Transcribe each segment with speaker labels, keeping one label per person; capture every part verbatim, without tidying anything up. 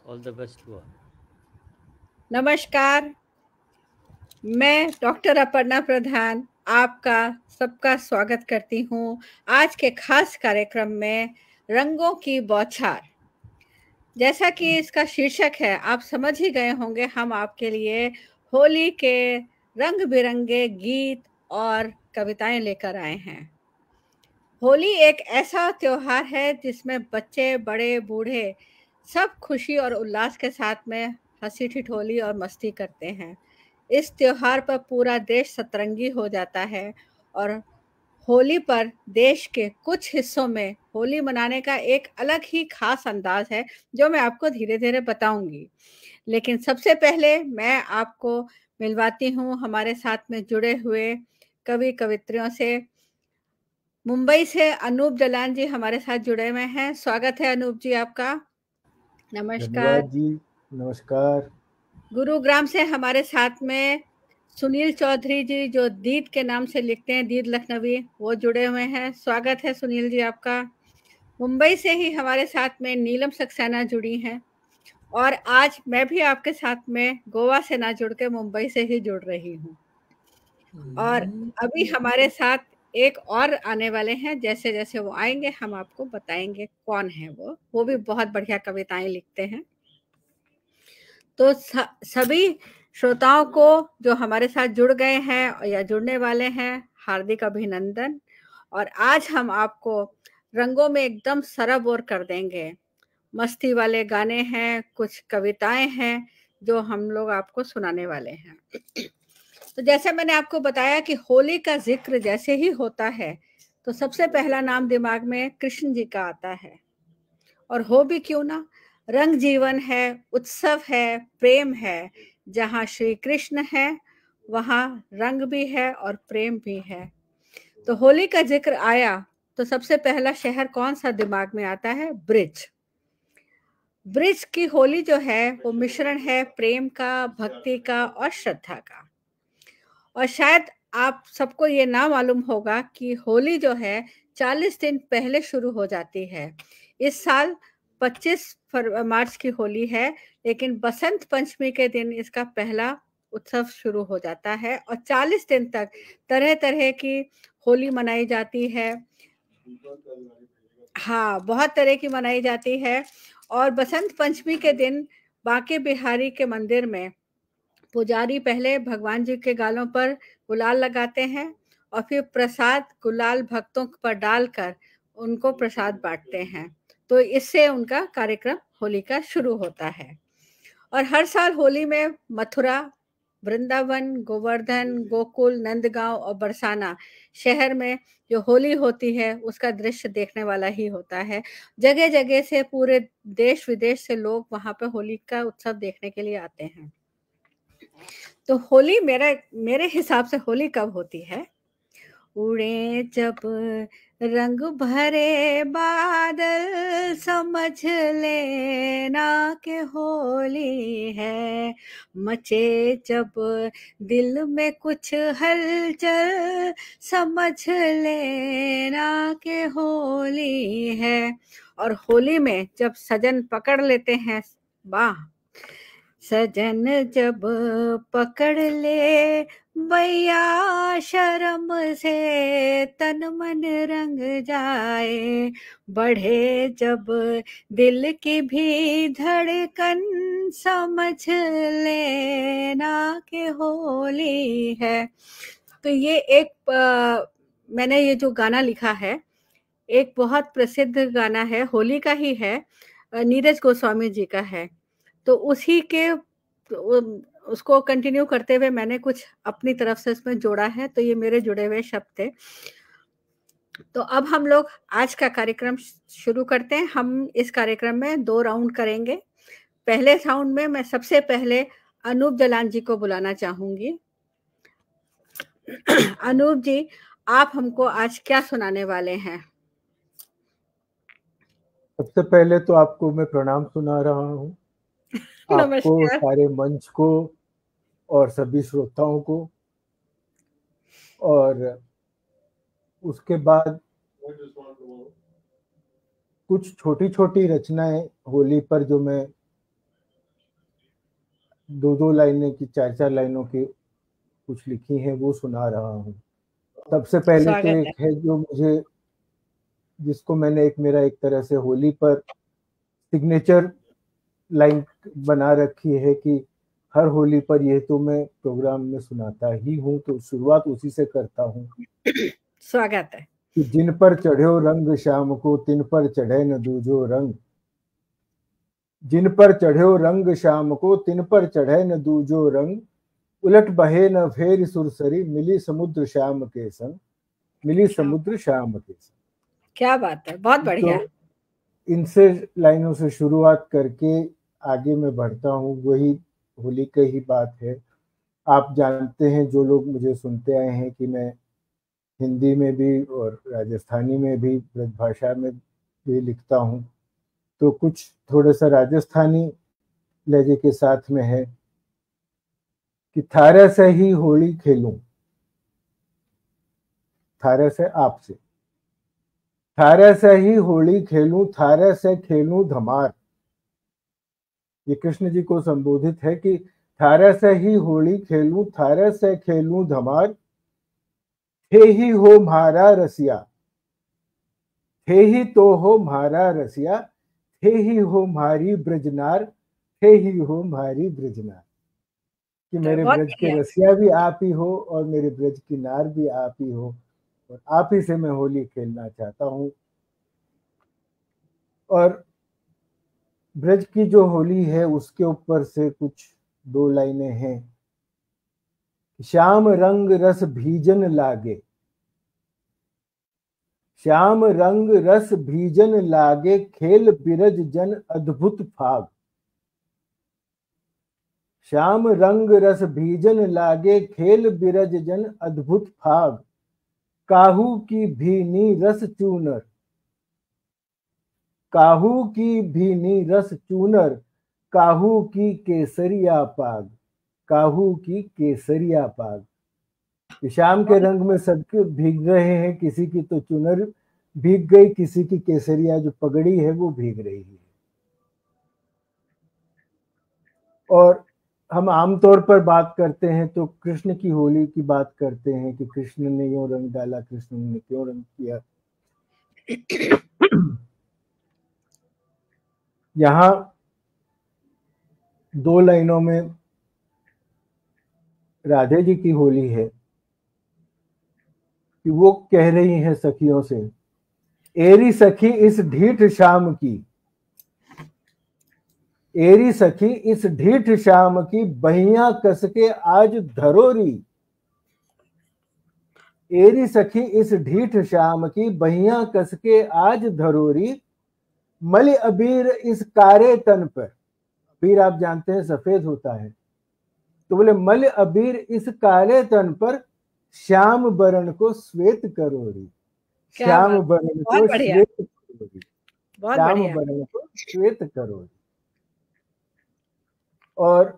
Speaker 1: All the best to all.
Speaker 2: नमस्कार, मैं doctor Aparna प्रधान आपका सबका स्वागत करती हूँ आज के खास कार्यक्रम में रंगों की बौछार। जैसा कि इसका शीर्षक है, आप समझ ही गए होंगे, हम आपके लिए होली के रंग बिरंगे गीत और कविताएं लेकर आए हैं। होली एक ऐसा त्योहार है जिसमें बच्चे, बड़े, बूढ़े सब खुशी और उल्लास के साथ में हंसी ठिठोली और मस्ती करते हैं। इस त्योहार पर पूरा देश सतरंगी हो जाता है और होली पर देश के कुछ हिस्सों में होली मनाने का एक अलग ही खास अंदाज है, जो मैं आपको धीरे-धीरे बताऊंगी। लेकिन सबसे पहले मैं आपको मिलवाती हूँ हमारे साथ में जुड़े हुए कवि कवित्रियों से। मुंबई से अनूप जलान जी हमारे साथ जुड़े हुए हैं। स्वागत है अनूप जी आपका। नमस्कार।
Speaker 3: धन्यवाद जी, नमस्कार।
Speaker 2: गुरुग्राम से हमारे साथ में सुनील चौधरी जी, जो दीद के नाम से लिखते हैं, दीद लखनवी, वो जुड़े हुए हैं। स्वागत है सुनील जी आपका। मुंबई से ही हमारे साथ में नीलम सक्सेना जुड़ी हैं और आज मैं भी आपके साथ में गोवा से ना जुड़ के मुंबई से ही जुड़ रही हूँ। और अभी हमारे साथ एक और आने वाले हैं, जैसे-जैसे वो आएँगे हम आपको बताएँगे कौन है वो। वो भी बहुत बढ़िया कविताएँ लिखते हैं। तो स सभी श्रोताओं को जो हमारे साथ जुड़ गए हैं या जुड़ने वाले हैं, हार्दिक अभिनंदन। और आज हम आपको रंगों में एकदम सराबोर कर देंगे। मस्ती वाले गाने हैं, कुछ कविताएँ हैं, जो हम लोग आपको सुनाने वाले हैं। तो जैसे मैंने आपको बताया कि होली का ज़िक्र जैसे ही होता है, तो सबसे पहला नाम दिमाग में कृष्ण जी का आता है। और हो भी क्यों ना, रंग जीवन है, उत्सव है, प्रेम है। जहाँ श्री कृष्ण है, वहाँ रंग भी है और प्रेम भी है। तो होली का ज़िक्र आया, तो सबसे पहला शहर कौन-सा दिमाग में आता है? ब्रिज। ब्रिज की होली जो है, वो मिश्रण है प्रेम का, भक्ति का और श्रद्धा का। और शायद आप सबको ये ना मालूम होगा कि होली जो है चालीस दिन पहले शुरू हो जाती है। इस साल पच्चीस फर मार्च की होली है, लेकिन बसंत पंचमी के दिन इसका पहला उत्सव शुरू हो जाता है और चालीस दिन तक तरह-तरह की होली मनाई जाती है। हाँ, बहुत तरह की मनाई जाती है और बसंत पंचमी के दिन बांके बिहारी के मंदिर में पुजारी पहले भगवान जी के गालों पर गुलाल लगाते हैं और फिर प्रसाद गुलाल भक्तों पर डालकर उनको प्रसाद बाँटते हैं। तो इससे उनका कार्यक्रम होली का शुरू होता है। और हर साल होली में मथुरा, वृंदावन, गोवर्धन, गोकुल, नंदगांव और बरसाना शहर में जो होली होती है, उसका दृश्य देखने वाला ही होता है। जगह-जगह से पूरे देश-विदेश से लोग वहाँ पे होली का उत्सव देखने के लिए आते हैं। तो होली मेरा मेरे हिसाब से होली कब होती है? उड़े जब रंग भरे बादल, समझ लेना कि होली है। मचे जब दिल में कुछ हलचल, समझ लेना कि होली है। और होली में जब सजन पकड़ लेते हैं बाह, सजन जब पकड़ ले भैया शर्म से, तन मन रंग जाए। बढ़े जब दिल की भी धड़कन, समझ लेना कि होली है। तो ये एक आ, मैंने ये जो गाना लिखा है, एक बहुत प्रसिद्ध गाना है, होली का ही है, नीरज गोस्वामी जी का है। तो उसी के उसको कंटिन्यू करते हुए मैंने कुछ अपनी तरफ से इसमें जोड़ा है, तो ये मेरे जुड़े हुए शब्द थे। तो अब हम लोग आज का कार्यक्रम शुरू करते हैं। हम इस कार्यक्रम में दो राउंड करेंगे। पहले राउंड में मैं सबसे पहले अनूप जलान जी को बुलाना चाहूंगी। अनूप जी, आप हमको आज क्या सुनाने वाले हैं?
Speaker 3: सबसे पहले तो आपको मैं प्रणाम सुना रहा हूँ। आपको,
Speaker 2: नमस्कार।
Speaker 3: सारे मंच को और सभी श्रोताओं को। और उसके बाद कुछ छोटी-छोटी रचनाएँ होली पर जो मैं दो दो लाइनें की, चार चार लाइनों की कुछ लिखी हैं, वो सुना रहा हूँ। सबसे पहले तो
Speaker 2: स्वागत है।
Speaker 3: एक है जो मुझे, जिसको मैंने एक मेरा एक तरह से होली पर सिग्नेचर लाइन बना रखी है कि हर होली पर यह तो मैं प्रोग्राम में सुनाता ही हूँ, तो शुरुआत उसी से करता हूँ।
Speaker 2: स्वागत है।
Speaker 3: कि जिन पर चढ़ो रंग श्याम को, तिन पर चढ़े न दूजो रंग। जिन पर चढ़ो रंग श्याम को, तिन पर चढ़े न दूजो रंग। उलट बहे न फेर सुरसरी, मिली समुद्र श्याम के संग। मिली समुद्र श्याम के संग।
Speaker 2: क्या बात है, बहुत बढ़िया।
Speaker 3: तो इनसे लाइनों से शुरुआत करके आगे मैं बढ़ता हूँ। वही होली की ही बात है। आप जानते हैं, जो लोग मुझे सुनते आए हैं, कि मैं हिंदी में भी और राजस्थानी में भी, ब्रज भाषा में भी लिखता हूँ। तो कुछ थोड़ा सा राजस्थानी लहजे के साथ में है कि थारे से ही होली खेलूं, थारे से आपसे, थारे से ही होली खेलूं, थारे से खेलूं धमार। ये कृष्ण जी को संबोधित है कि थारे से ही होली खेलूं, थारे से खेलूं धमार। थे ही हो म्हारा रसिया, थे ही तो हो म्हारा रसिया, थे ही हो म्हारी ब्रजनार, थे ही हो म्हारी ब्रजनार। कि मेरे
Speaker 2: बहुत
Speaker 3: ब्रज के
Speaker 2: बढ़िया।
Speaker 3: रसिया भी आप ही हो और मेरे ब्रज की नार भी आप ही हो, और आप ही से मैं होली खेलना चाहता हूँ। और ब्रज की जो होली है उसके ऊपर से कुछ दो लाइनें हैं। श्याम रंग रस भीजन लागे, श्याम रंग रस भीजन लागे, खेल बिरज जन अद्भुत फाग। श्याम रंग रस भीजन लागे, खेल बिरज जन अद्भुत फाग। काहू की भीनी रस चूनर, काहू की भीनी रस चूनर, काहू की केसरिया पाग, काहू की केसरिया पाग। शाम के रंग में सबके भीग रहे हैं, किसी की तो चुनर भीग गई, किसी की केसरिया जो पगड़ी है वो भीग रही है। और हम आमतौर पर बात करते हैं तो कृष्ण की होली की बात करते हैं कि कृष्ण ने यूं रंग डाला, कृष्ण ने क्यों रंग किया। यहाँ दो लाइनों में राधे जी की होली है कि वो कह रही हैं सखियों से, एरी सखी इस ढीठ शाम की, एरी सखी इस ढीठ शाम की, बहियां कसके आज धरोरी। एरी सखी इस ढीठ शाम की, बहियां कसके आज धरोरी। मलि अबीर इस कारे तन पर, अबीर आप जानते हैं सफेद होता है, तो बोले मलि अबीर इस काले तन पर, श्याम बरन को श्वेत करोरी।
Speaker 2: क्या
Speaker 3: श्याम
Speaker 2: बात,
Speaker 3: बरन
Speaker 2: बहुत
Speaker 3: को
Speaker 2: बढ़िया,
Speaker 3: श्वेत करोरी,
Speaker 2: बहुत
Speaker 3: श्याम
Speaker 2: बढ़िया।
Speaker 3: बरन को श्वेत करोरी। और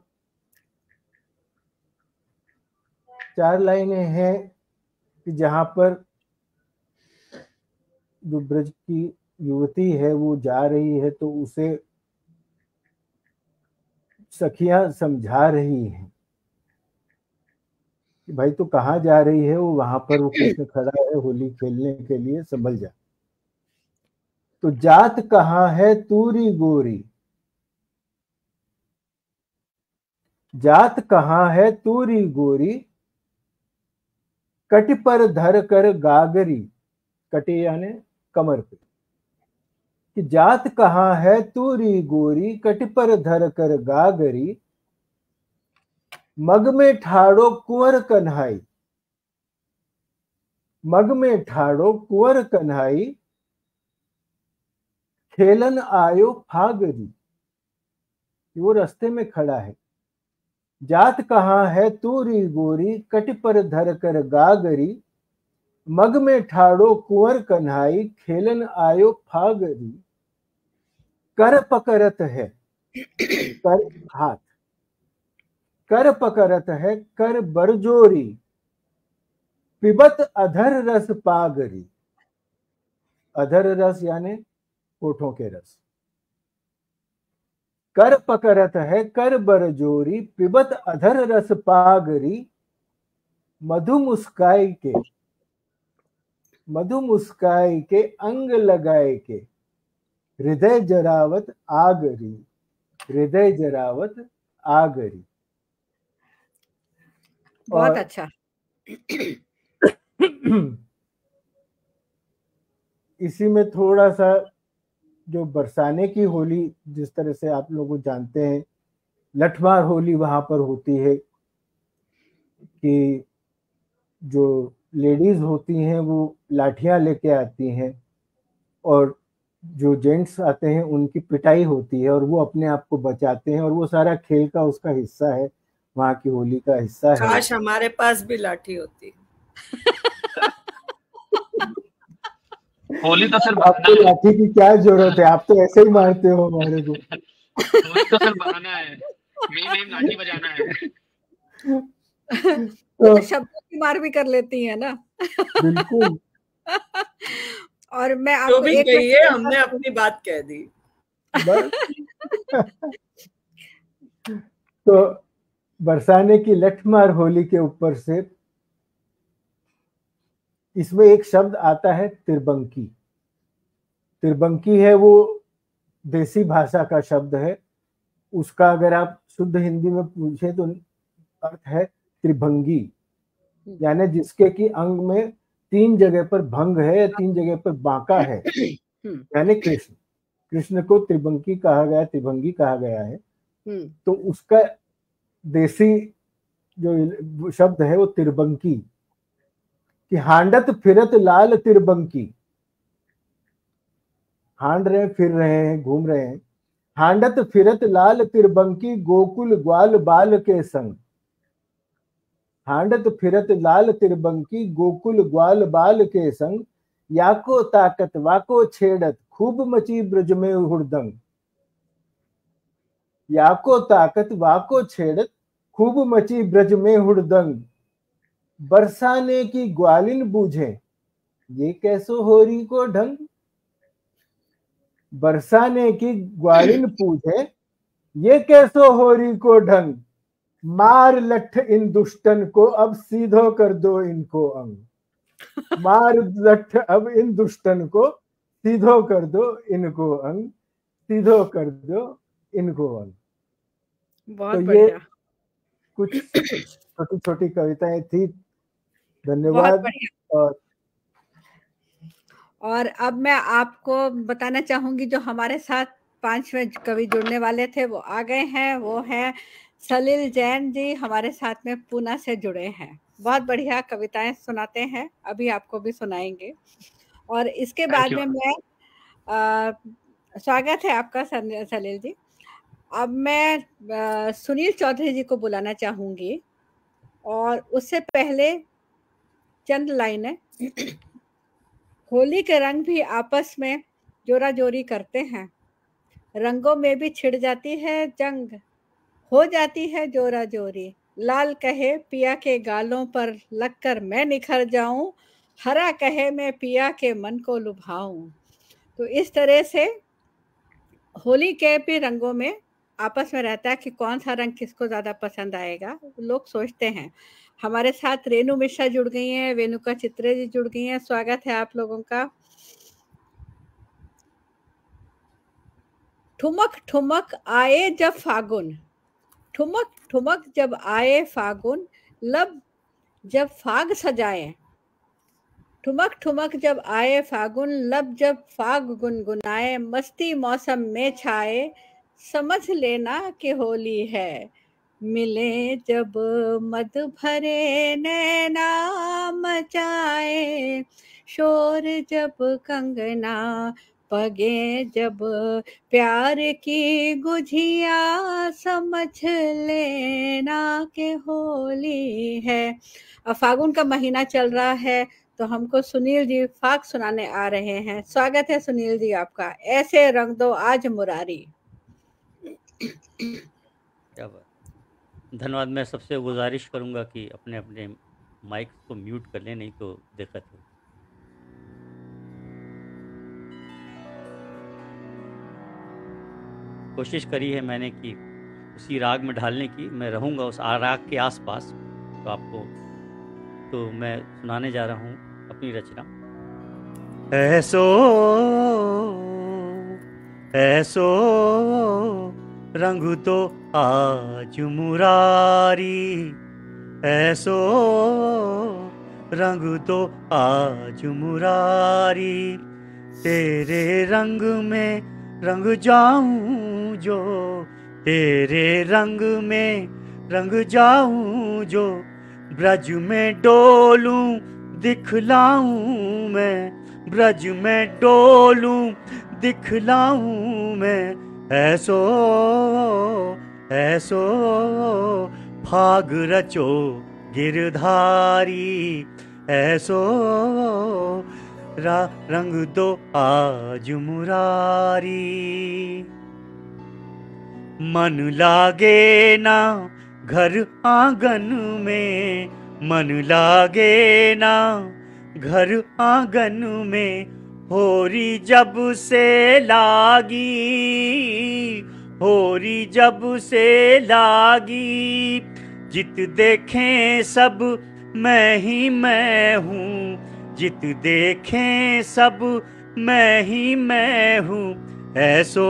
Speaker 3: चार लाइनें हैं कि जहां पर जो ब्रज की युवती है वो जा रही है, तो उसे सखियां समझा रही हैं कि भाई तो कहाँ जा रही है, वो वहां पर वो कृष्ण खड़ा है होली खेलने के लिए, संभल जा। तो जात कहाँ है तूरी गोरी, जात कहाँ है तूरी गोरी, कट पर धर कर गागरी। कटे यानी कमर पे। कि जात कहाँ है तूरी गोरी, कट पर धर कर गागरी। मग में ठाड़ो कुंवर कन्हाई, मग में ठाड़ो कुंवर कन्हाई, खेलन आयो फागरी। वो रास्ते में खड़ा है। जात कहाँ है तूरी गोरी, कट पर धर कर गागरी। मग में ठाड़ो कुंवर कन्हाई, खेलन आयो फागरी। कर पकड़त है, कर हाथ, कर पकड़त है कर बरजोरी। पिबत अधर रस पागरी। अधर रस यानी होठों के रस। कर पकड़त है कर बरजोरी, पिबत अधर रस पागरी, मधु मुस्काई के मधु मुस्काई के अंग लगाए के, हृदय जरावत आगरी, हृदय जरावत आगरी।
Speaker 2: बहुत
Speaker 3: और
Speaker 2: अच्छा।
Speaker 3: इसी में थोड़ा सा जो बरसाने की होली, जिस तरह से आप लोग जानते हैं, लठमार होली वहां पर होती है कि जो लेडीज होती हैं वो लाठियां लेके आती हैं और जो जेंट्स आते हैं उनकी पिटाई होती है और वो अपने आप को बचाते हैं, और वो सारा खेल का उसका हिस्सा है, वहां की होली का हिस्सा है।
Speaker 1: काश हमारे पास भी लाठी होती।
Speaker 4: होली तो सिर्फ
Speaker 3: आपको
Speaker 4: बहाना है।
Speaker 3: लाठी की क्या जरूरत है, आप तो ऐसे ही मारते हो हमारे को।
Speaker 4: होली तो सिर्फ बहाना है, मेन एम लाठी बजाना है।
Speaker 2: तो शब्दों की मार भी कर लेती है ना।
Speaker 3: बिल्कुल।
Speaker 2: और मैं
Speaker 1: जो
Speaker 2: आपको
Speaker 1: भी
Speaker 2: एक
Speaker 1: कही है हमने अपनी बात कह दी
Speaker 3: बस। तो बरसाने की लठमार होली के ऊपर से इसमें एक शब्द आता है तिरबंकी। तिरबंकी है वो देसी भाषा का शब्द है, उसका अगर आप शुद्ध हिंदी में पूछे तो अर्थ है त्रिभंगी, यानी जिसके की अंग में तीन जगह पर भंग है, तीन जगह पर बांका है, यानी कृष्ण। कृष्ण को त्रिभंगी कहा गया, त्रिभंगी कहा गया है। तो उसका देसी जो शब्द है वो तिरबंकी, कि हांडत फिरत लाल तिरबंकी, हांड रहे, फिर रहे हैं, घूम रहे हैं। हांडत फिरत लाल तिरबंकी, गोकुल ग्वाल बाल के संग। हांडत फिरत लाल तिरबंकी, गोकुल ग्वाल बाल के संग, याको ताकत वाको छेड़त, खूब मची ब्रज में हुड़दंग। याको ताकत वाको छेड़त, खूब मची ब्रज में हुड़दंग। बरसाने की ग्वालिन बूझे, ये कैसो होरी को ढंग। बरसाने की ग्वालिन पूछे, ये कैसो होरी को ढंग। मार लठ इन दुष्टन को, अब सीधो कर दो इनको अंग। मार लठ अब इन दुष्टन को, सीधो कर दो इनको अंग, सीधो कर दो इनको अंग।
Speaker 2: बहुत
Speaker 3: तो
Speaker 2: बढ़िया।
Speaker 3: ये कुछ छोटी छोटी कविताएं थी।
Speaker 2: बहुत
Speaker 3: धन्यवाद।
Speaker 2: बढ़िया।
Speaker 3: और
Speaker 2: और अब मैं आपको बताना चाहूंगी, जो हमारे साथ पांचवें कवि जुड़ने वाले थे वो आ गए हैं। वो है सलील जैन जी, हमारे साथ में पूना से जुड़े हैं। बहुत बढ़िया कविताएं सुनाते हैं, अभी आपको भी सुनाएंगे। और इसके बाद में मैं आ, स्वागत है आपका सलील जी। अब मैं आ, सुनील चौधरी जी को बुलाना चाहूंगी, और उससे पहले चंद लाइनें। होली के रंग भी आपस में जोरा जोरी करते हैं, रंगों में भी छिड़ जाती है जंग, हो जाती है जोरा जोरी। लाल कहे पिया के गालों पर लगकर मैं निखर जाऊं, हरा कहे मैं पिया के मन को लुभाऊं। तो इस तरह से होली के भी रंगों में आपस में रहता है कि कौन सा रंग किसको ज्यादा पसंद आएगा, लोग सोचते हैं। हमारे साथ रेणु मिश्रा जुड़ गई हैं, वेनुका चित्रे जी जुड़ गई हैं। स्वागत है आप लोगों का। ठुमक ठुमक आए जब फागुन, ठुमक ठुमक जब आए फागुन, लब जब फाग सजाए। ठुमक ठुमक जब आए फागुन, लब जब फाग गुनगुनाए। मस्ती मौसम में छाए, समझ लेना कि होली है। मिले जब मद भरे नैना मचाए, शोर जब कंगना पगे जब प्यार की गुझिया, समझ लेना के होली है। अब फागुन का महीना चल रहा है, तो हमको सुनील जी फाग सुनाने आ रहे हैं। स्वागत है सुनील जी आपका। ऐसे रंग दो आज मुरारी।
Speaker 5: क्या बात, धन्यवाद। मैं सबसे गुजारिश करूंगा कि अपने अपने माइक को म्यूट कर लें, नहीं तो दिक्कत हो। कोशिश करी है मैंने कि उसी राग में ढालने की। मैं रहूँगा उस आ- राग के आसपास, तो आपको तो मैं सुनाने जा रहा हूँ अपनी रचना। ऐसो ऐसो रंग तो आज मुरारी, ऐसो रंग तो आज मुरारी, तेरे रंग में रंग जाऊं जो, तेरे रंग में रंग जाऊं जो, ब्रज में डोलूं दिखलाऊं मैं, ब्रज में डोलूं दिखलाऊं मैं, ऐसो ऐसो फाग रचो गिरधारी, ऐसो रा रंग दो आज मुरारी। मन लागे ना घर आंगन में, मन लागे ना घर आंगन में, होरी जब से लागी, होरी जब से लागी, जित देखें सब मैं ही मैं हूँ, जित देखें सब मैं ही मैं हूँ, ऐसो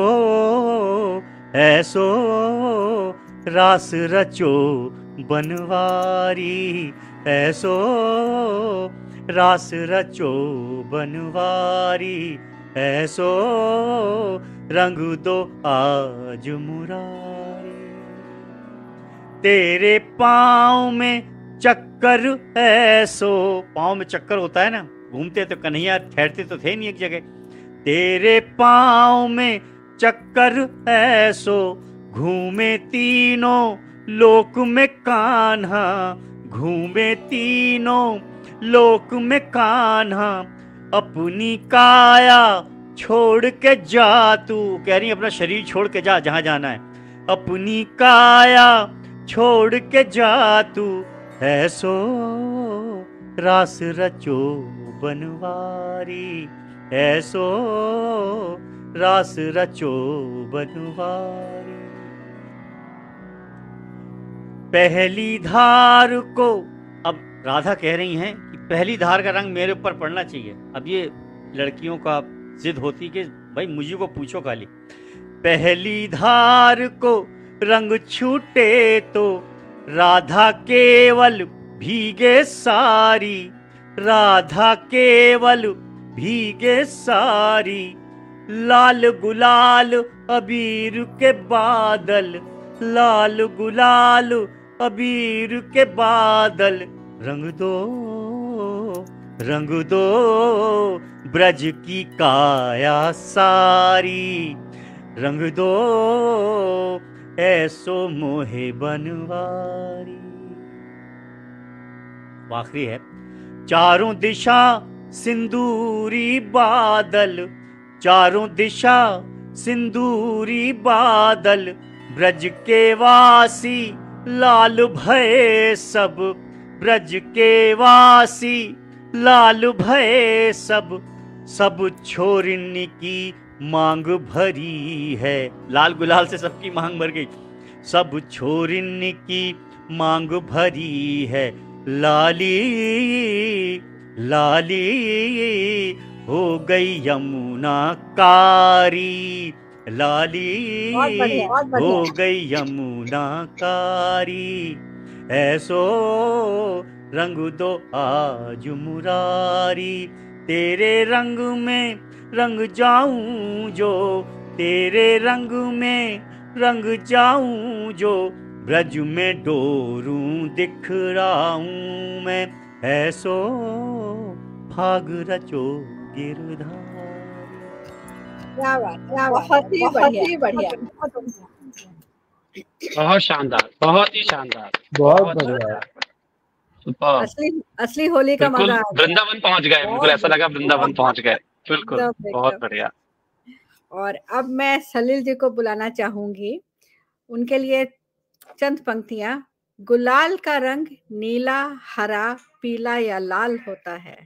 Speaker 5: ऐसो रास रचो बनवारी, ऐसो रास रचो बनवारी, ऐसो रंग दो आज मुरारी। तेरे पाँव में चक्कर ऐसो, पाँव में चक्कर होता है ना, घूमते तो कन्हैया ठहरते तो थे नहीं एक जगह, तेरे पाँव में चक्कर ऐसो, घूमे तीनों लोक में कान्हा, घूमे तीनों लोक में कान्हा, अपनी काया छोड़ के जा तू, कह रही अपना शरीर छोड़ के जा जहां जाना है, अपनी काया छोड़ के जा तू, ऐसो रास रचो बनवारी, ऐसो रास रचो बनवारी। पहली धार को, अब राधा कह रही हैं कि पहली धार का रंग मेरे ऊपर पड़ना चाहिए। अब ये लड़कियों का जिद होती कि भाई मुझे को पूछो खाली, पहली धार को रंग छूटे तो राधा केवल भीगे सारी, राधा केवल भीगे सारी, लाल गुलाल अबीर के बादल, लाल गुलाल अबीर के बादल, रंग दो रंग दो ब्रज की काया सारी, रंग दो ऐसो मोहे बनवारी। आखिरी है, चारों दिशा सिंदूरी बादल, चारों दिशा सिंदूरी बादल, ब्रज के वासी लाल भये सब, ब्रज के वासी लाल भये सब, सब छोरिनी की मांग भरी है, लाल गुलाल से सबकी मांग भर गई, सब छोरिनी की मांग भरी है, लाली लाली हो गई यमुना कारी, लाली हो गई यमुना कारी, ऐसो रंग दो आज मुरारी, तेरे रंग में रंग जाऊं जो, तेरे रंग में रंग जाऊं जो, ब्रज में डोरूं दिखराऊं मैं, ऐसो भाग रचो गिरधारी।
Speaker 2: क्या बात, क्या बहुत ही बढ़िया, बढ़िया।
Speaker 4: बहुत शानदार, बहुत ही शानदार,
Speaker 3: बहुत बढ़िया।
Speaker 4: सुपर।
Speaker 2: असली असली होली का
Speaker 4: बिल्कुल
Speaker 2: मजा आ गया।
Speaker 4: वृंदावन पहुंच गए, बिल्कुल ऐसा लगा वृंदावन पहुंच गए, बिल्कुल
Speaker 2: एकदम,
Speaker 4: बहुत
Speaker 2: एकदम।
Speaker 4: बढ़िया।
Speaker 2: और अब मैं सलील जी को बुलाना चाहूंगी, उनके लिए चंद पंक्तियां। गुलाल का रंग नीला, हरा, पीला या लाल होता है,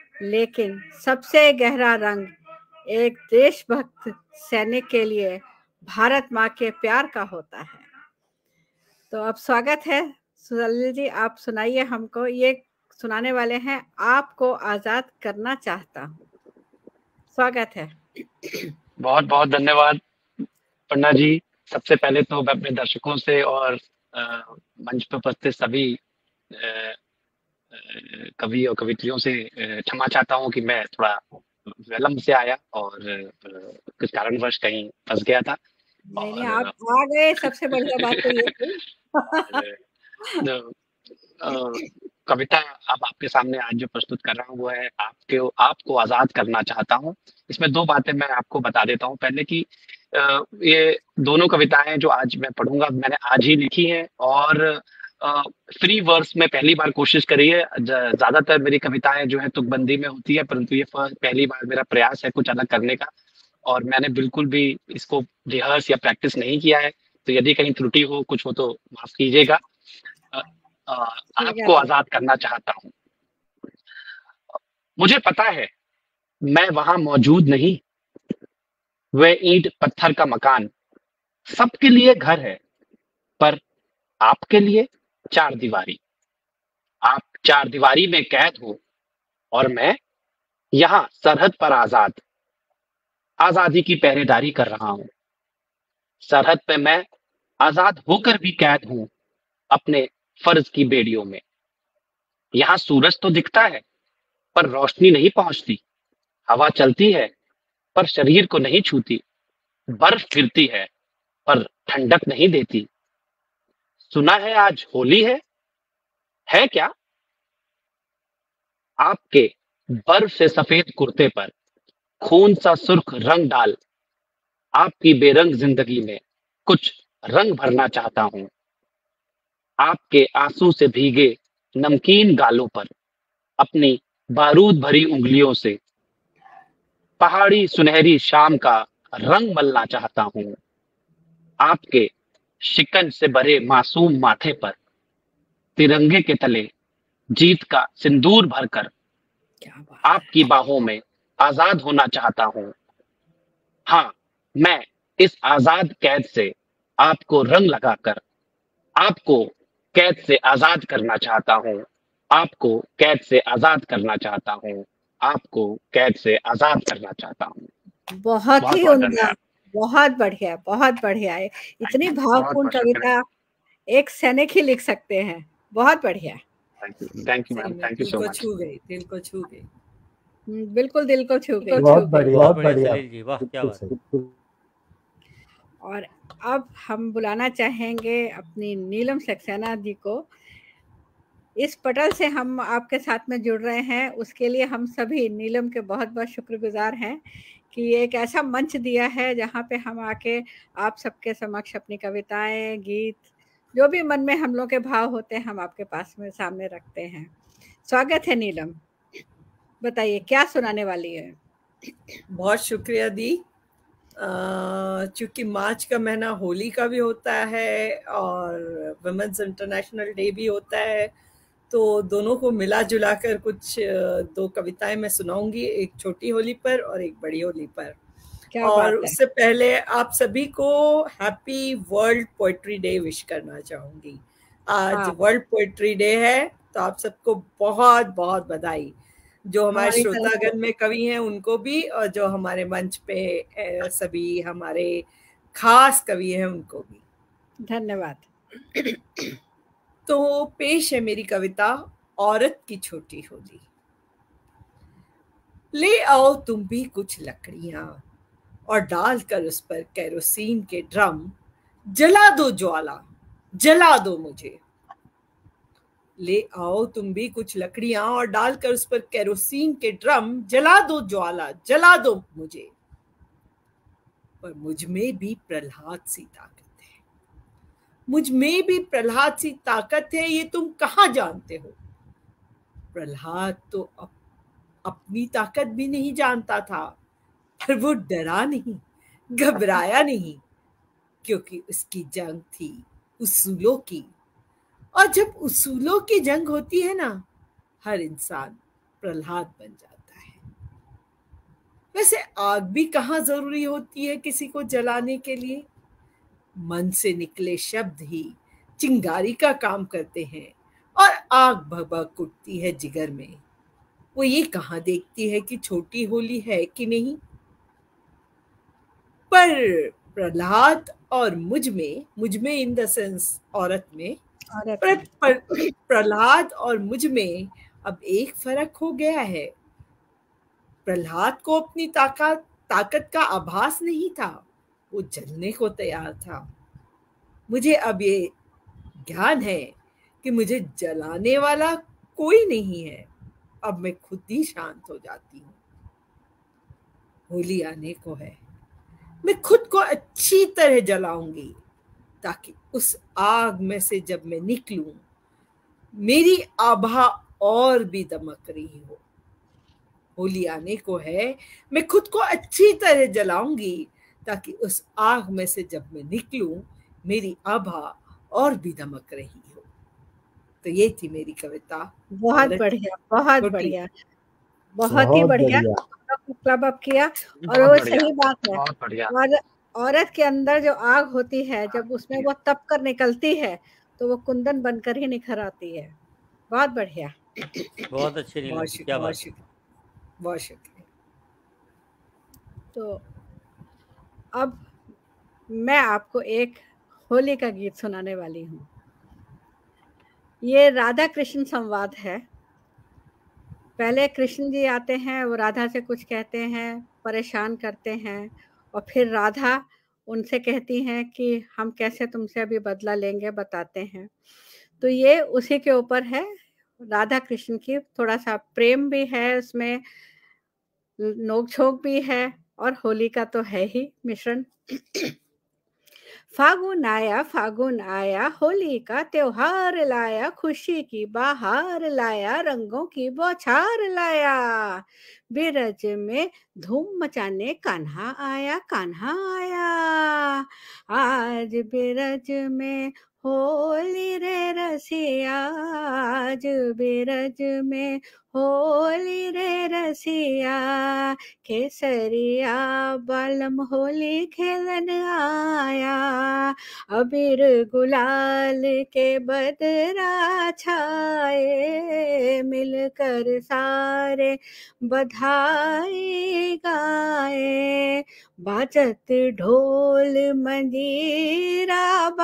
Speaker 2: लेकिन सबसे गहरा रंग एक देशभक्त सैनिक के लिए भारत माँ के प्यार का होता है। तो अब स्वागत है सुललित जी, आप सुनाइए हमको। ये सुनाने वाले हैं आपको आजाद करना चाहता हूँ। स्वागत है।
Speaker 6: बहुत बहुत धन्यवाद पन्ना जी। सबसे पहले तो मैं अपने दर्शकों से और अ, मंच पर उपस्थित सभी अ, अ, कवि और कवित्रियों से अ, क्षमा चाहता हूँ कि मैं थोड़ा विलम्ब से आया और अ, कुछ कारणवश कहीं फंस गया था।
Speaker 2: नहीं नहीं,
Speaker 6: और
Speaker 2: आप आ गए, सबसे बढ़िया बात तो ये थी।
Speaker 6: और, अ, कविता अब आपके सामने आज जो प्रस्तुत कर रहा हूँ वो है आपके आपको आजाद करना चाहता हूँ। इसमें दो बातें मैं आपको बता देता हूँ। पहले कि अ, ये दोनों कविताएं जो आज मैं पढ़ूंगा मैंने आज ही लिखी है और फ्री वर्स में पहली बार कोशिश करी है। ज- ज्यादातर मेरी कविताएं जो है तुकबंदी में होती है, परंतु ये फ- पहली बार मेरा प्रयास है कुछ अलग करने का और मैंने बिल्कुल भी इसको रिहर्स या प्रैक्टिस नहीं किया है। तो यदि कहीं त्रुटि हो कुछ हो तो माफ कीजिएगा। अ, अ, आपको
Speaker 2: स्वागत है।
Speaker 6: आजाद करना चाहता हूँ। मुझे पता है मैं वहां मौजूद नहीं, वह ईंट पत्थर का मकान सबके लिए घर है, पर आपके लिए चार दीवारी। आप चार दीवारी में कैद हो और मैं यहाँ सरहद पर आजाद, आजादी की पहरेदारी कर रहा हूँ। सरहद पे मैं आजाद होकर भी कैद हूँ अपने फर्ज की बेड़ियों में। यहाँ सूरज तो दिखता है पर रोशनी नहीं पहुंचती, हवा चलती है पर शरीर को नहीं छूती, बर्फ गिरती है पर ठंडक नहीं देती। सुना है आज होली है है क्या? आपके बर्फ से सफेद कुर्ते पर खून सा सुर्ख रंग डाल आपकी बेरंग जिंदगी में कुछ रंग भरना चाहता हूँ। आपके आंसू से भीगे नमकीन गालों पर अपनी बारूद भरी उंगलियों से पहाड़ी सुनहरी शाम का रंग मलना चाहता हूँ। आपके शिकन से भरे मासूम माथे पर तिरंगे के तले जीत का सिंदूर भरकर
Speaker 2: क्या बात है।
Speaker 6: आपकी बाहों में आजाद होना चाहता हूँ। हाँ, मैं इस आजाद कैद से आपको रंग लगाकर आपको कैद से आजाद करना चाहता हूँ। आपको कैद से आजाद करना चाहता हूँ। आपको कैद से आजाद करना चाहता हूँ।
Speaker 2: बहुत
Speaker 6: बहुत
Speaker 2: ही
Speaker 6: बहुत
Speaker 2: उम्दा,
Speaker 6: धन्यवाद।
Speaker 2: बहुत बढ़िया, बहुत बढ़िया है। इतनी
Speaker 6: बहुत
Speaker 2: भावपूर्ण
Speaker 6: बहुत शुक्रिया।
Speaker 2: कविता एक सैनिक ही लिख सकते हैं। बहुत बढ़िया।
Speaker 6: थैंक यू थैंक यू
Speaker 1: सही
Speaker 6: मैम,
Speaker 1: में
Speaker 6: थैंक यू
Speaker 1: दिल
Speaker 6: सो
Speaker 1: को
Speaker 6: मच।
Speaker 1: छू गई, दिल को छू गई।
Speaker 2: हम्म, बिल्कुल दिल को छू गई।
Speaker 3: बहुत बढ़िया,
Speaker 5: बहुत
Speaker 3: बहुत
Speaker 5: बढ़िया
Speaker 3: बढ़िया,
Speaker 5: सलील जी, वाह क्या
Speaker 3: बिल्कुल
Speaker 5: बात
Speaker 3: सही,
Speaker 5: है।
Speaker 3: बिल्कुल।
Speaker 2: और अब हम बुलाना चाहेंगे अपनी नीलम सक्सेना जी को। इस पटल से हम आपके साथ में जुड़ रहे हैं, उसके लिए हम सभी नीलम के बहुत बहुत शुक्रगुजार हैं कि एक ऐसा मंच दिया है जहाँ पे हम आके आप सबके समक्ष अपनी कविताएं, गीत, जो भी मन में हम लोग के भाव होते हैं हम आपके पास में सामने रखते हैं। स्वागत है नीलम, बताइए क्या सुनाने वाली है।
Speaker 1: बहुत शुक्रिया दी। चूंकि मार्च का महीना होली का भी होता है और वुमेन्स इंटरनेशनल डे भी होता है, तो दोनों को मिला जुला कर कुछ दो कविताएं मैं सुनाऊंगी, एक छोटी होली पर और एक बड़ी होली पर।
Speaker 2: क्या
Speaker 1: और
Speaker 2: बात है।
Speaker 1: उससे पहले आप सभी को happy world poetry day wish करना चाहूंगी। आज
Speaker 2: हाँ।
Speaker 1: वर्ल्ड पोएट्री डे है, तो आप सबको बहुत बहुत बधाई। जो हमारे
Speaker 2: हमारी तरफ से
Speaker 1: श्रोतागण में कवि हैं उनको भी, और जो हमारे मंच पे अ, सभी हमारे खास कवि हैं उनको भी
Speaker 2: धन्यवाद।
Speaker 1: तो पेश है मेरी कविता औरत की छोटी होली। ले आओ तुम भी कुछ लकड़ियां और डालकर उस पर केरोसिन के ड्रम, जला दो ज्वाला, जला दो मुझे। ले आओ तुम भी कुछ लकड़ियां और डालकर उस पर केरोसिन के ड्रम, जला दो ज्वाला, जला दो मुझे। पर मुझ में भी प्रहलाद सी ताकत है, मुझ में भी प्रहलाद सी ताकत है, ये तुम कहां जानते हो। प्रहलाद तो अप, अपनी ताकत भी नहीं जानता था, पर वो डरा नहीं, घबराया नहीं, क्योंकि उसकी जंग थी उसूलों की। और जब उसूलों की जंग होती है ना, हर इंसान प्रहलाद बन जाता है। वैसे आग भी कहाँ जरूरी होती है किसी को जलाने के लिए? मन से निकले शब्द ही चिंगारी का काम करते हैं और आग भभक उठती है जिगर में। वो ये कहाँ देखती है कि छोटी होली है कि नहीं? पर प्रहलाद और मुझ में, मुझ में इन द सेंस औरत में,
Speaker 2: औरत
Speaker 1: पर,
Speaker 2: में।
Speaker 1: पर प्रहलाद और मुझ में अब एक फर्क हो गया है। प्रहलाद को अपनी ताकत ताकत का आभास नहीं था, वो जलने को तैयार था। मुझे अब ये ज्ञान है कि मुझे जलाने वाला कोई नहीं है। अब मैं खुद ही शांत हो जाती हूँ। होली आने को है, मैं खुद को अच्छी तरह जलाऊंगी ताकि उस आग में से जब मैं निकलूं मेरी आभा और भी दमक रही हो। होली आने को है, मैं खुद को अच्छी तरह जलाऊंगी ताकि उस आग में से जब मैं निकलूं मेरी आभा और भी दमक रही हो। तो ये थी मेरी कविता।
Speaker 2: बहुत बढ़िया, बहुत
Speaker 1: छोटी।
Speaker 2: बढ़िया, बहुत ही
Speaker 3: बहुत
Speaker 2: बढ़िया।
Speaker 3: बढ़िया।
Speaker 2: क्लब अप किया और
Speaker 6: बहुत
Speaker 2: वो
Speaker 6: बढ़िया,
Speaker 2: सही बात है।
Speaker 6: बहुत बढ़िया।
Speaker 2: और औरत के अंदर जो आग होती है, जब उसमें वो तप कर निकलती है तो वो कुंदन बनकर ही निखर आती है। बहुत बढ़िया।
Speaker 5: बहुत अच्छी नीलम
Speaker 1: बहुत
Speaker 5: जी,
Speaker 1: शुक्रिया,
Speaker 5: क्या
Speaker 1: बहुत
Speaker 5: बात है।
Speaker 1: शुक्रिया, बहुत शुक्रिया।
Speaker 2: तो अब मैं आपको एक होली का गीत सुनाने वाली हूँ। ये राधा कृष्ण संवाद है। पहले कृष्ण जी आते हैं, वो राधा से कुछ कहते हैं, परेशान करते हैं, और फिर राधा उनसे कहती हैं कि हम कैसे तुमसे अभी बदला लेंगे, बताते हैं। तो ये उसी के ऊपर है, राधा कृष्ण की। थोड़ा सा प्रेम भी है उसमें, नोक झोंक भी है, और होली का तो है ही मिश्रण। फागुन आया, फागुन आया, होली का त्योहार लाया, खुशी की बहार लाया, रंगों की बौछार लाया। बिरज में धूम मचाने कान्हा आया, कान्हा आया। आज बिरज में होली रे रसिया, आज बिरज में होली रे रसिया। केसरिया बालम होली खेलन आया, अबीर गुलाल के बदरा छाए, मिलकर सारे बधाई गाए। बाजत ढोल मंजीरा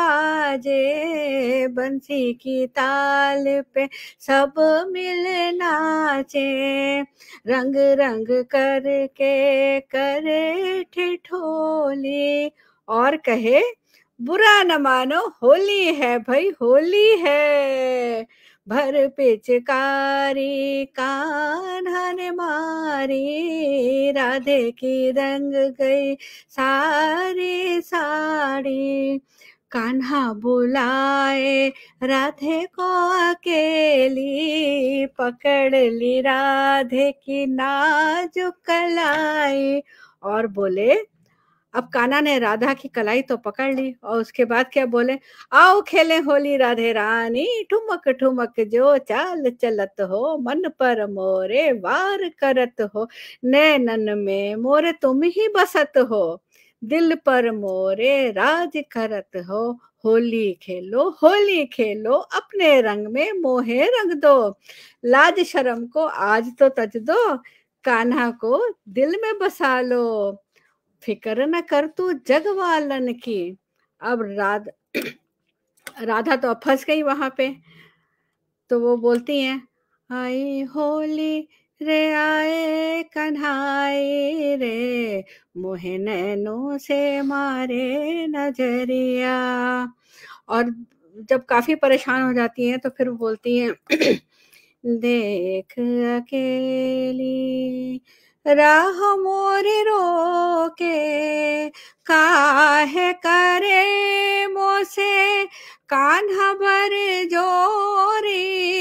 Speaker 2: बाजे, बंसी की ताल पे सब मिल नाचे। रंग रंग करके करे ठिठोली, और कहे बुरा न मानो होली है भाई, होली है। भर पिचकारी कान्हा ने मारी, राधे की रंग गई सारी साड़ी। कान्हा बुलाए राधे को अकेली, पकड़ ली राधे की नाजुक कलाई, और बोले। अब कान्हा ने राधा की कलाई तो पकड़ ली, और उसके बाद क्या बोले, आओ खेलें होली राधे रानी, ठुमक ठुमक जो चाल चलत हो, मन पर मोरे वार करत हो, नैनन में मोरे तुम ही बसत हो, दिल पर मोरे राज करत हो। होली खेलो, होली खेलो, अपने रंग में मोहे रंग दो, लाज शर्म को आज तो तज दो, कान्हा को दिल में बसा लो, फिक्र न कर तू जगवालन की। अब राधा राधा तो फंस गई वहां पे, तो वो बोलती हैं, आई होली रे आए कन्हाई रे, मोहे नैनों से मारे नजरिया। और जब काफी परेशान हो जाती हैं तो फिर बोलती हैं, देख अकेली राह मोरे रोके, काहे करे मोसे कान्हा बर जोरी,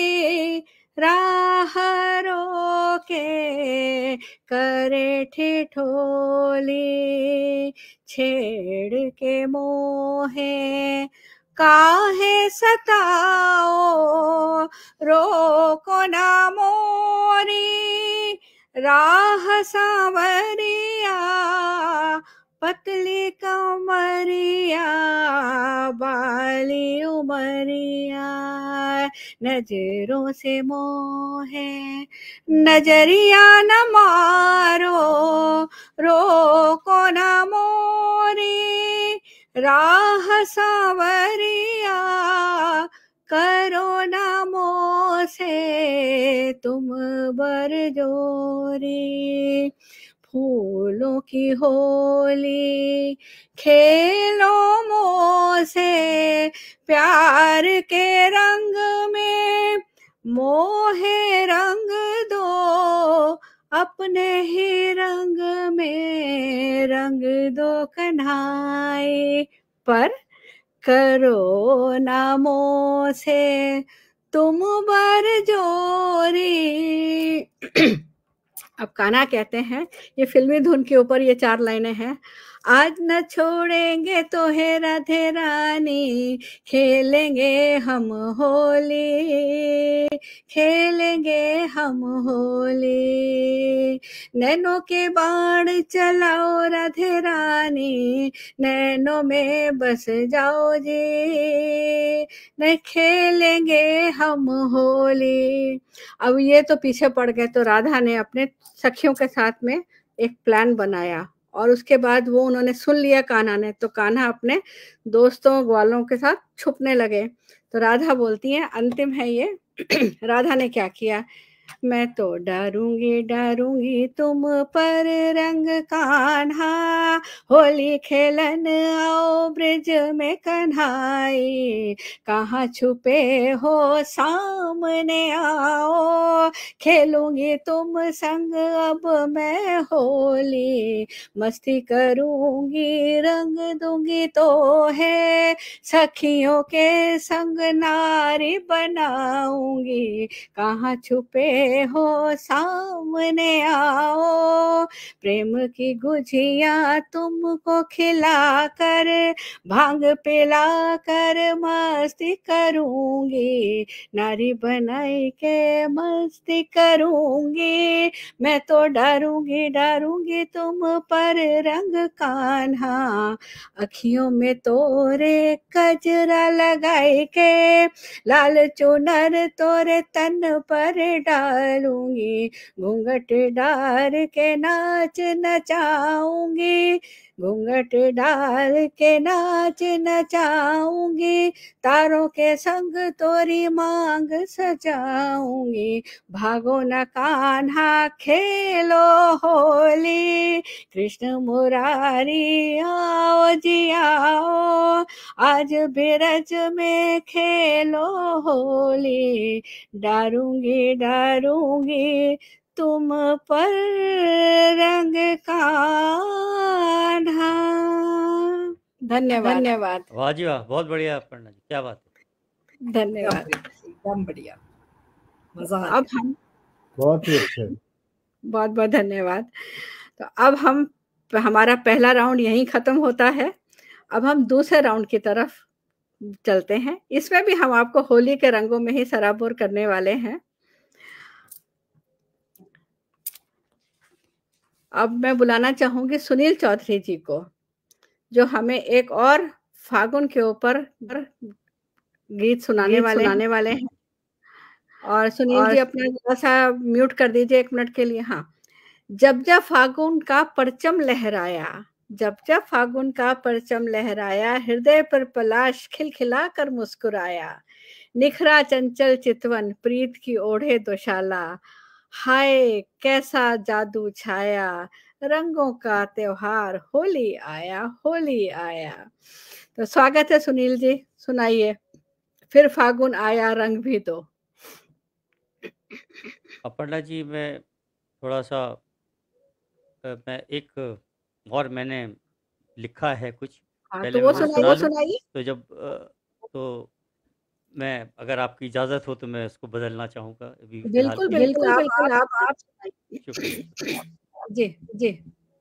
Speaker 2: राह रोके करे ठिठोली, छेड़ के मोहे काहे सताओ, रोको ना मोरी राह सांवरिया पतली कमरिया बाली उमरिया नजरों से मोहे नजरिया न मारो रोको न मोरी राह सांवरिया करो न मोह से तुम बरजोरी फूलों की होली खेलो मोह से प्यार के रंग में मोहे रंग दो अपने ही रंग में रंग दो कन्हाई पर करो ना मोह से तुम बरजोरी। अब कान्हा कहते हैं, ये फिल्मी धुन के ऊपर ये चार लाइनें हैं। आज न छोड़ेंगे तो है राधे रानी खेलेंगे हम होली खेलेंगे हम होली नैनों के बाण चलाओ राधे रानी नैनों में बस जाओ जी न खेलेंगे हम होली। अब ये तो पीछे पड़ गए, तो राधा ने अपने सखियों के साथ में एक प्लान बनाया और उसके बाद वो उन्होंने सुन लिया कान्हा ने, तो कान्हा अपने दोस्तों ग्वालों के साथ छुपने लगे। तो राधा बोलती है, अंतिम है ये राधा ने क्या किया, मैं तो डारूंगी डारूंगी तुम पर रंग कान्हा होली खेलन आओ ब्रिज में कन्हाई कहाँ छुपे हो सामने आओ खेलूंगी तुम संग अब मैं होली मस्ती करूंगी रंग दूंगी तो है सखियों के संग नारी बनाऊंगी कहाँ छुपे हो सामने आओ प्रेम की गुझिया तुमको खिला कर भांग पिला कर मस्ती करूंगी नारी बनाई के मस्ती करूंगी मैं तो डरूंगी डरूंगी तुम पर रंग कान्हा अखियों में तोरे कजरा लगाई के लाल चुनर तोरे तन पर डालूंगी घूंघट डाल के नाच नचाऊंगी घूंघट डाल के नाच नचाऊंगी तारों के संग तोरी मांग सजाऊंगी भागो न कान्हा खेलो होली कृष्ण मुरारी आओ जी आओ आज बिरज में खेलो होली डारूंगी डारूंगी तुम पर रंग कान्हा। धन्यवाद धन्यवाद।
Speaker 5: वाह जी वाह, बहुत बढ़िया अपर्णा जी, क्या बात है।
Speaker 2: धन्यवाद,
Speaker 1: एकदम बढ़िया, मजा आ
Speaker 2: अब
Speaker 1: गया।
Speaker 2: हम
Speaker 3: बहुत ही अच्छा है।
Speaker 2: बहुत बहुत धन्यवाद। तो अब हम हमारा पहला राउंड यहीं खत्म होता है। अब हम दूसरे राउंड की तरफ चलते हैं। इसमें भी हम आपको होली के रंगों में ही सराबोर करने वाले हैं। अब मैं बुलाना चाहूंगी सुनील चौधरी जी को, जो हमें एक और फागुन के ऊपर गीत सुनाने
Speaker 7: गीत
Speaker 2: वाले
Speaker 7: सुनाने
Speaker 2: वाले हैं। और सुनील जी अपना थोड़ा सा म्यूट कर दीजिए एक मिनट के लिए। हाँ, जब जब फागुन का परचम लहराया जब जब फागुन का परचम लहराया हृदय पर पलाश खिलखिला कर मुस्कुराया निखरा चंचल चितवन प्रीत की ओढ़े दोशाला हाय कैसा जादू छाया रंगों का त्योहार होली आया होली आया। तो स्वागत है सुनील जी, सुनाइए फिर फागुन आया रंग भी दो।
Speaker 5: अपर्णा जी, मैं थोड़ा सा मैं एक और मैंने लिखा है कुछ,
Speaker 2: हाँ,
Speaker 5: पहले
Speaker 2: तो वो
Speaker 5: मैं वो
Speaker 2: सुनाइए
Speaker 5: सुना लूं।
Speaker 2: सुनाइए।
Speaker 5: तो जब तो मैं, अगर आपकी इजाज़त हो तो मैं उसको बदलना चाहूँगा अभी फिलहाल
Speaker 2: बिल्कुल
Speaker 5: के लिए।
Speaker 2: बिल्कुल बिल्कुल आप आप सुनाइए।
Speaker 5: शुक्रिया।
Speaker 2: जी जी।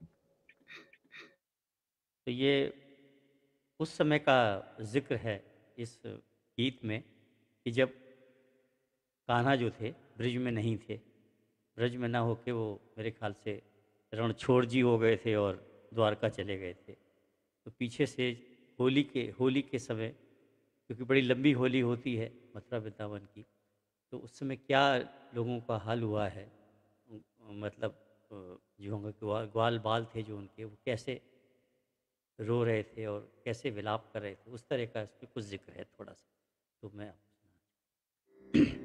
Speaker 5: तो ये उस समय का जिक्र है इस गीत में कि जब कान्हा जो थे ब्रिज में नहीं थे ब्रज में ना होके वो मेरे ख्याल से रणछोड़ जी हो गए थे और द्वारका चले गए थे। तो पीछे से होली के होली के समय, क्योंकि बड़ी लंबी होली होती है मथुरा वृंदावन की, तो उस समय क्या लोगों का हाल हुआ है, मतलब जो होंगे ग्वाल ग्वाल बाल थे जो उनके, वो कैसे रो रहे थे और कैसे विलाप कर रहे थे, उस तरह का इस पर कुछ जिक्र है थोड़ा सा, तो मैं आपको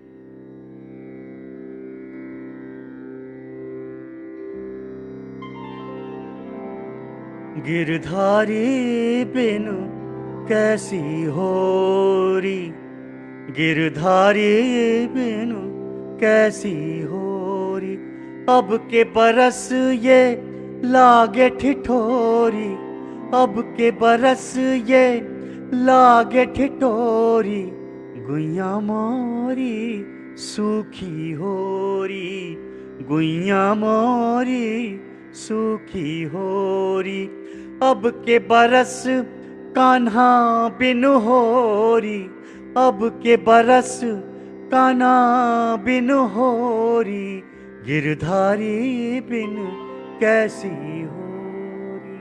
Speaker 5: गिरधारी बिनु कैसी होरी, गिरधारी बिनु कैसी होरी, अब के बरस ये लागे ठिठोरी, अब के बरस ये लागे ठिठोरी, गुइया मोरी सूखी होरी, गुइया मोरी सूखी होरी, अब के बरस कान्हा बिनु होरी, अब के बरस कान्हा बिनु होरी, गिरधारी बिनु कैसी होरी।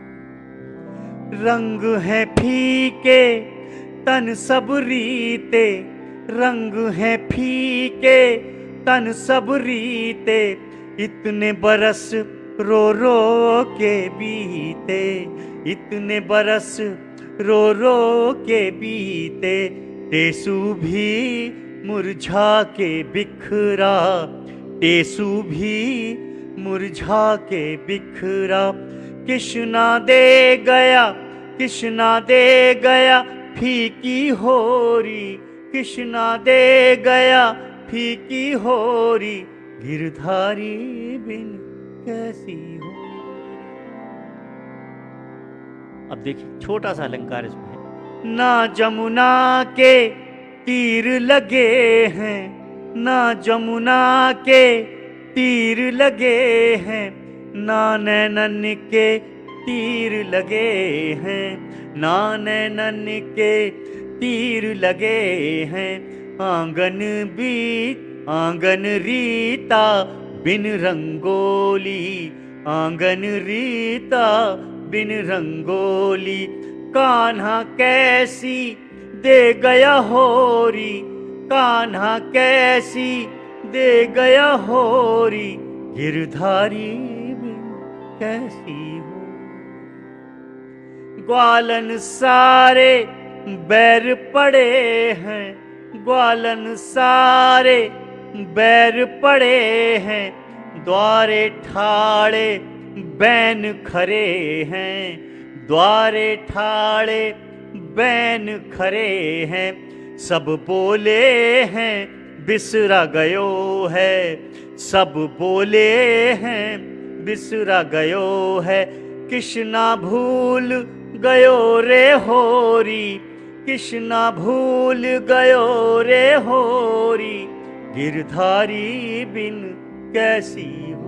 Speaker 5: रंग है फीके तन सब रीते, रंग है फीके तन सब रीते, इतने बरस रो रो के बीते, इतने बरस रो रो के बीते, टेसू भी मुरझा के बिखरा, टेसू भी मुरझा के बिखरा, कृष्णा दे गया, कृष्णा दे गया फीकी होरी, कृष्णा दे गया फीकी होरी, गिरधारी बिन कैसी हो। अब देखिए छोटा सा अलंकार इसमें है। ना जमुना के तीर लगे हैं, ना जमुना के तीर लगे हैं, ना नैनन के तीर लगे हैं, ना नैनन के तीर लगे हैं, आंगन बीत आंगन रीता बिन रंगोली, आंगन रीता बिन रंगोली, कान्हा कैसी दे गया होरी, कान्हा कैसी दे गया होरी, गिरधारी बिन कैसी हो। ग्वालन सारे बैर पड़े हैं, ग्वालन सारे बैर पड़े हैं, द्वारे ठाड़े बैन खरे हैं, द्वारे ठाड़े बैन खरे हैं, सब बोले हैं बिसरा गयो है, सब बोले हैं बिसरा गयो है, कृष्णा भूल गयो रे होरी, कृष्णा भूल गयो रे होरी, गिरधारी बिन कैसी हो।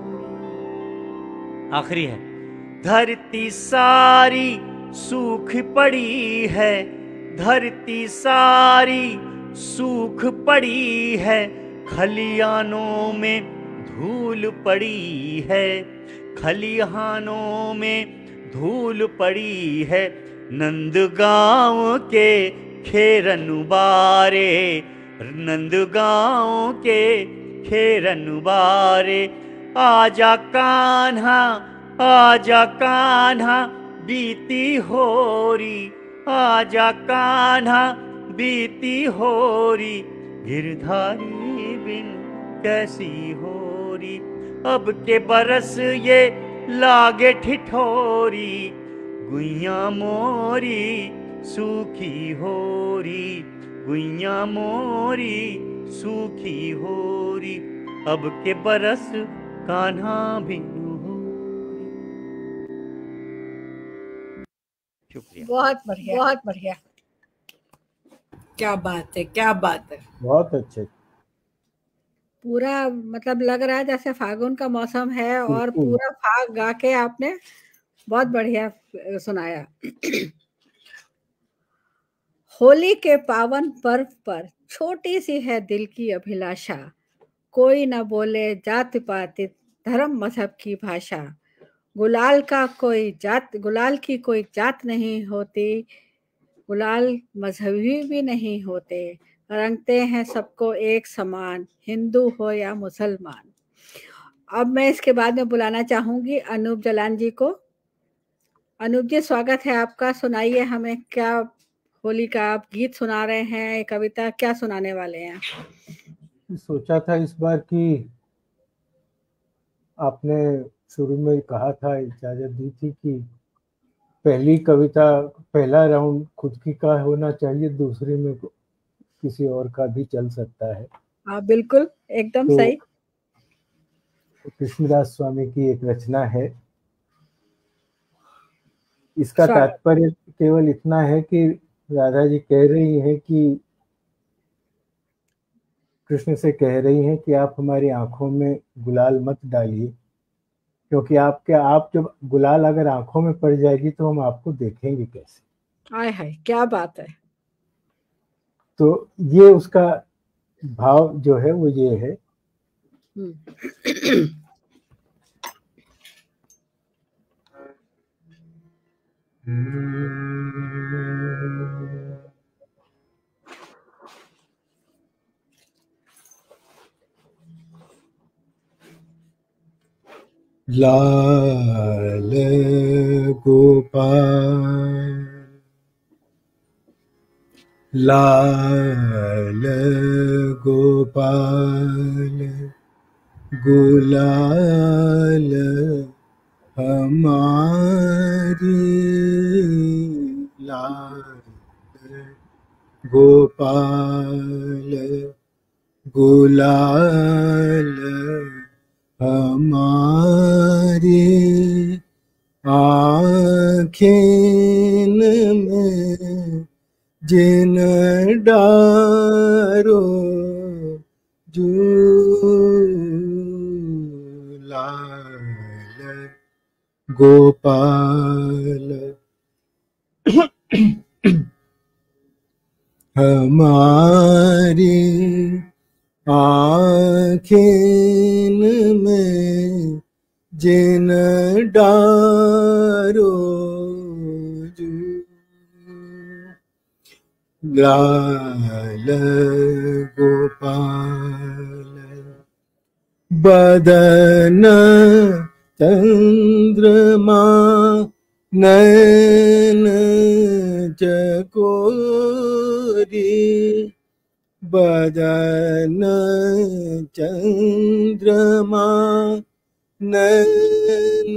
Speaker 5: आखिरी है। धरती सारी सूख पड़ी है, धरती सारी सूख पड़ी है, खलियानों में धूल पड़ी है, खलिहानों में धूल पड़ी है, नंदगांव के खेरनुबारे, नंदगांव के खेरनुबारे, आजा कान्हा आजा कान्हा बीती होरी, आजा कान्हा बीती होरी, गिरधारी बिन कैसी होरी, अब के बरस ये लागे ठिठोरी, गुइया मोरी सूखी होरी, गुइया मोरी सूखी होरी, अब के बरस कान्हा बिन होरी। शुक्रिया।
Speaker 2: बहुत बढ़िया, बहुत बढ़िया।
Speaker 1: क्या बात है, क्या बात है,
Speaker 3: बहुत अच्छे।
Speaker 2: पूरा मतलब लग रहा है जैसे फागुन का मौसम है और पूरा फाग गा के आपने बहुत बढ़िया सुनाया। होली के पावन पर्व पर छोटी सी है दिल की अभिलाषा, कोई न बोले जात पात धर्म मजहब की भाषा। गुलाल का कोई जात गुलाल की कोई जात नहीं होती, गुलाल मजहबी भी नहीं होते, रंगते हैं सबको एक समान, हिंदू हो या मुसलमान। अब मैं इसके बाद में बुलाना चाहूंगी अनूप जलान जी को। अनूप जी, स्वागत है आपका। सुनाइए हमें, क्या होली का आप गीत सुना रहे हैं, कविता क्या सुनाने वाले हैं?
Speaker 3: सोचा था इस बार कि आपने शुरू में कहा था, इजाजत दी थी कि पहली कविता, पहला राउंड खुद की का होना चाहिए, दूसरे में किसी और का भी चल सकता है।
Speaker 2: हाँ बिल्कुल, एकदम
Speaker 3: तो
Speaker 2: सही।
Speaker 3: कृष्णदास स्वामी की एक रचना है। इसका
Speaker 2: स्वागत।
Speaker 3: तात्पर्य केवल इतना है कि राधा जी कह रही हैं कि कृष्ण से कह रही हैं कि आप हमारी आंखों में गुलाल मत डालिए, क्योंकि आपके आप जब गुलाल अगर आंखों में पड़ जाएगी तो हम आपको देखेंगे कैसे।
Speaker 2: आय हाय, क्या बात है।
Speaker 3: तो ये उसका भाव जो है वो ये है। लाल गोपाल लाल गोपाल गुलाल हमारी, लाल गोपाल गुलाल हमारी, आँखें में जिन डारो जू, लाल गोपाल हमारी, आँखें में जिन डारो जू, लाल गोपाल बदन चंद्रमा नयन चकोरी, बदन चंद्रमा नयन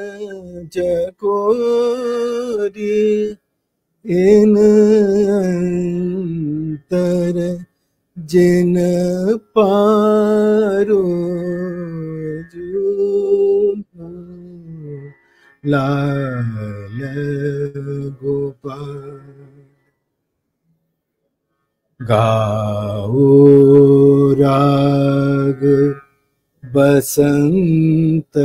Speaker 3: चकोरी, इन अंतर जिन पारो जू, लाल गोपाल। गाओ राग बसंत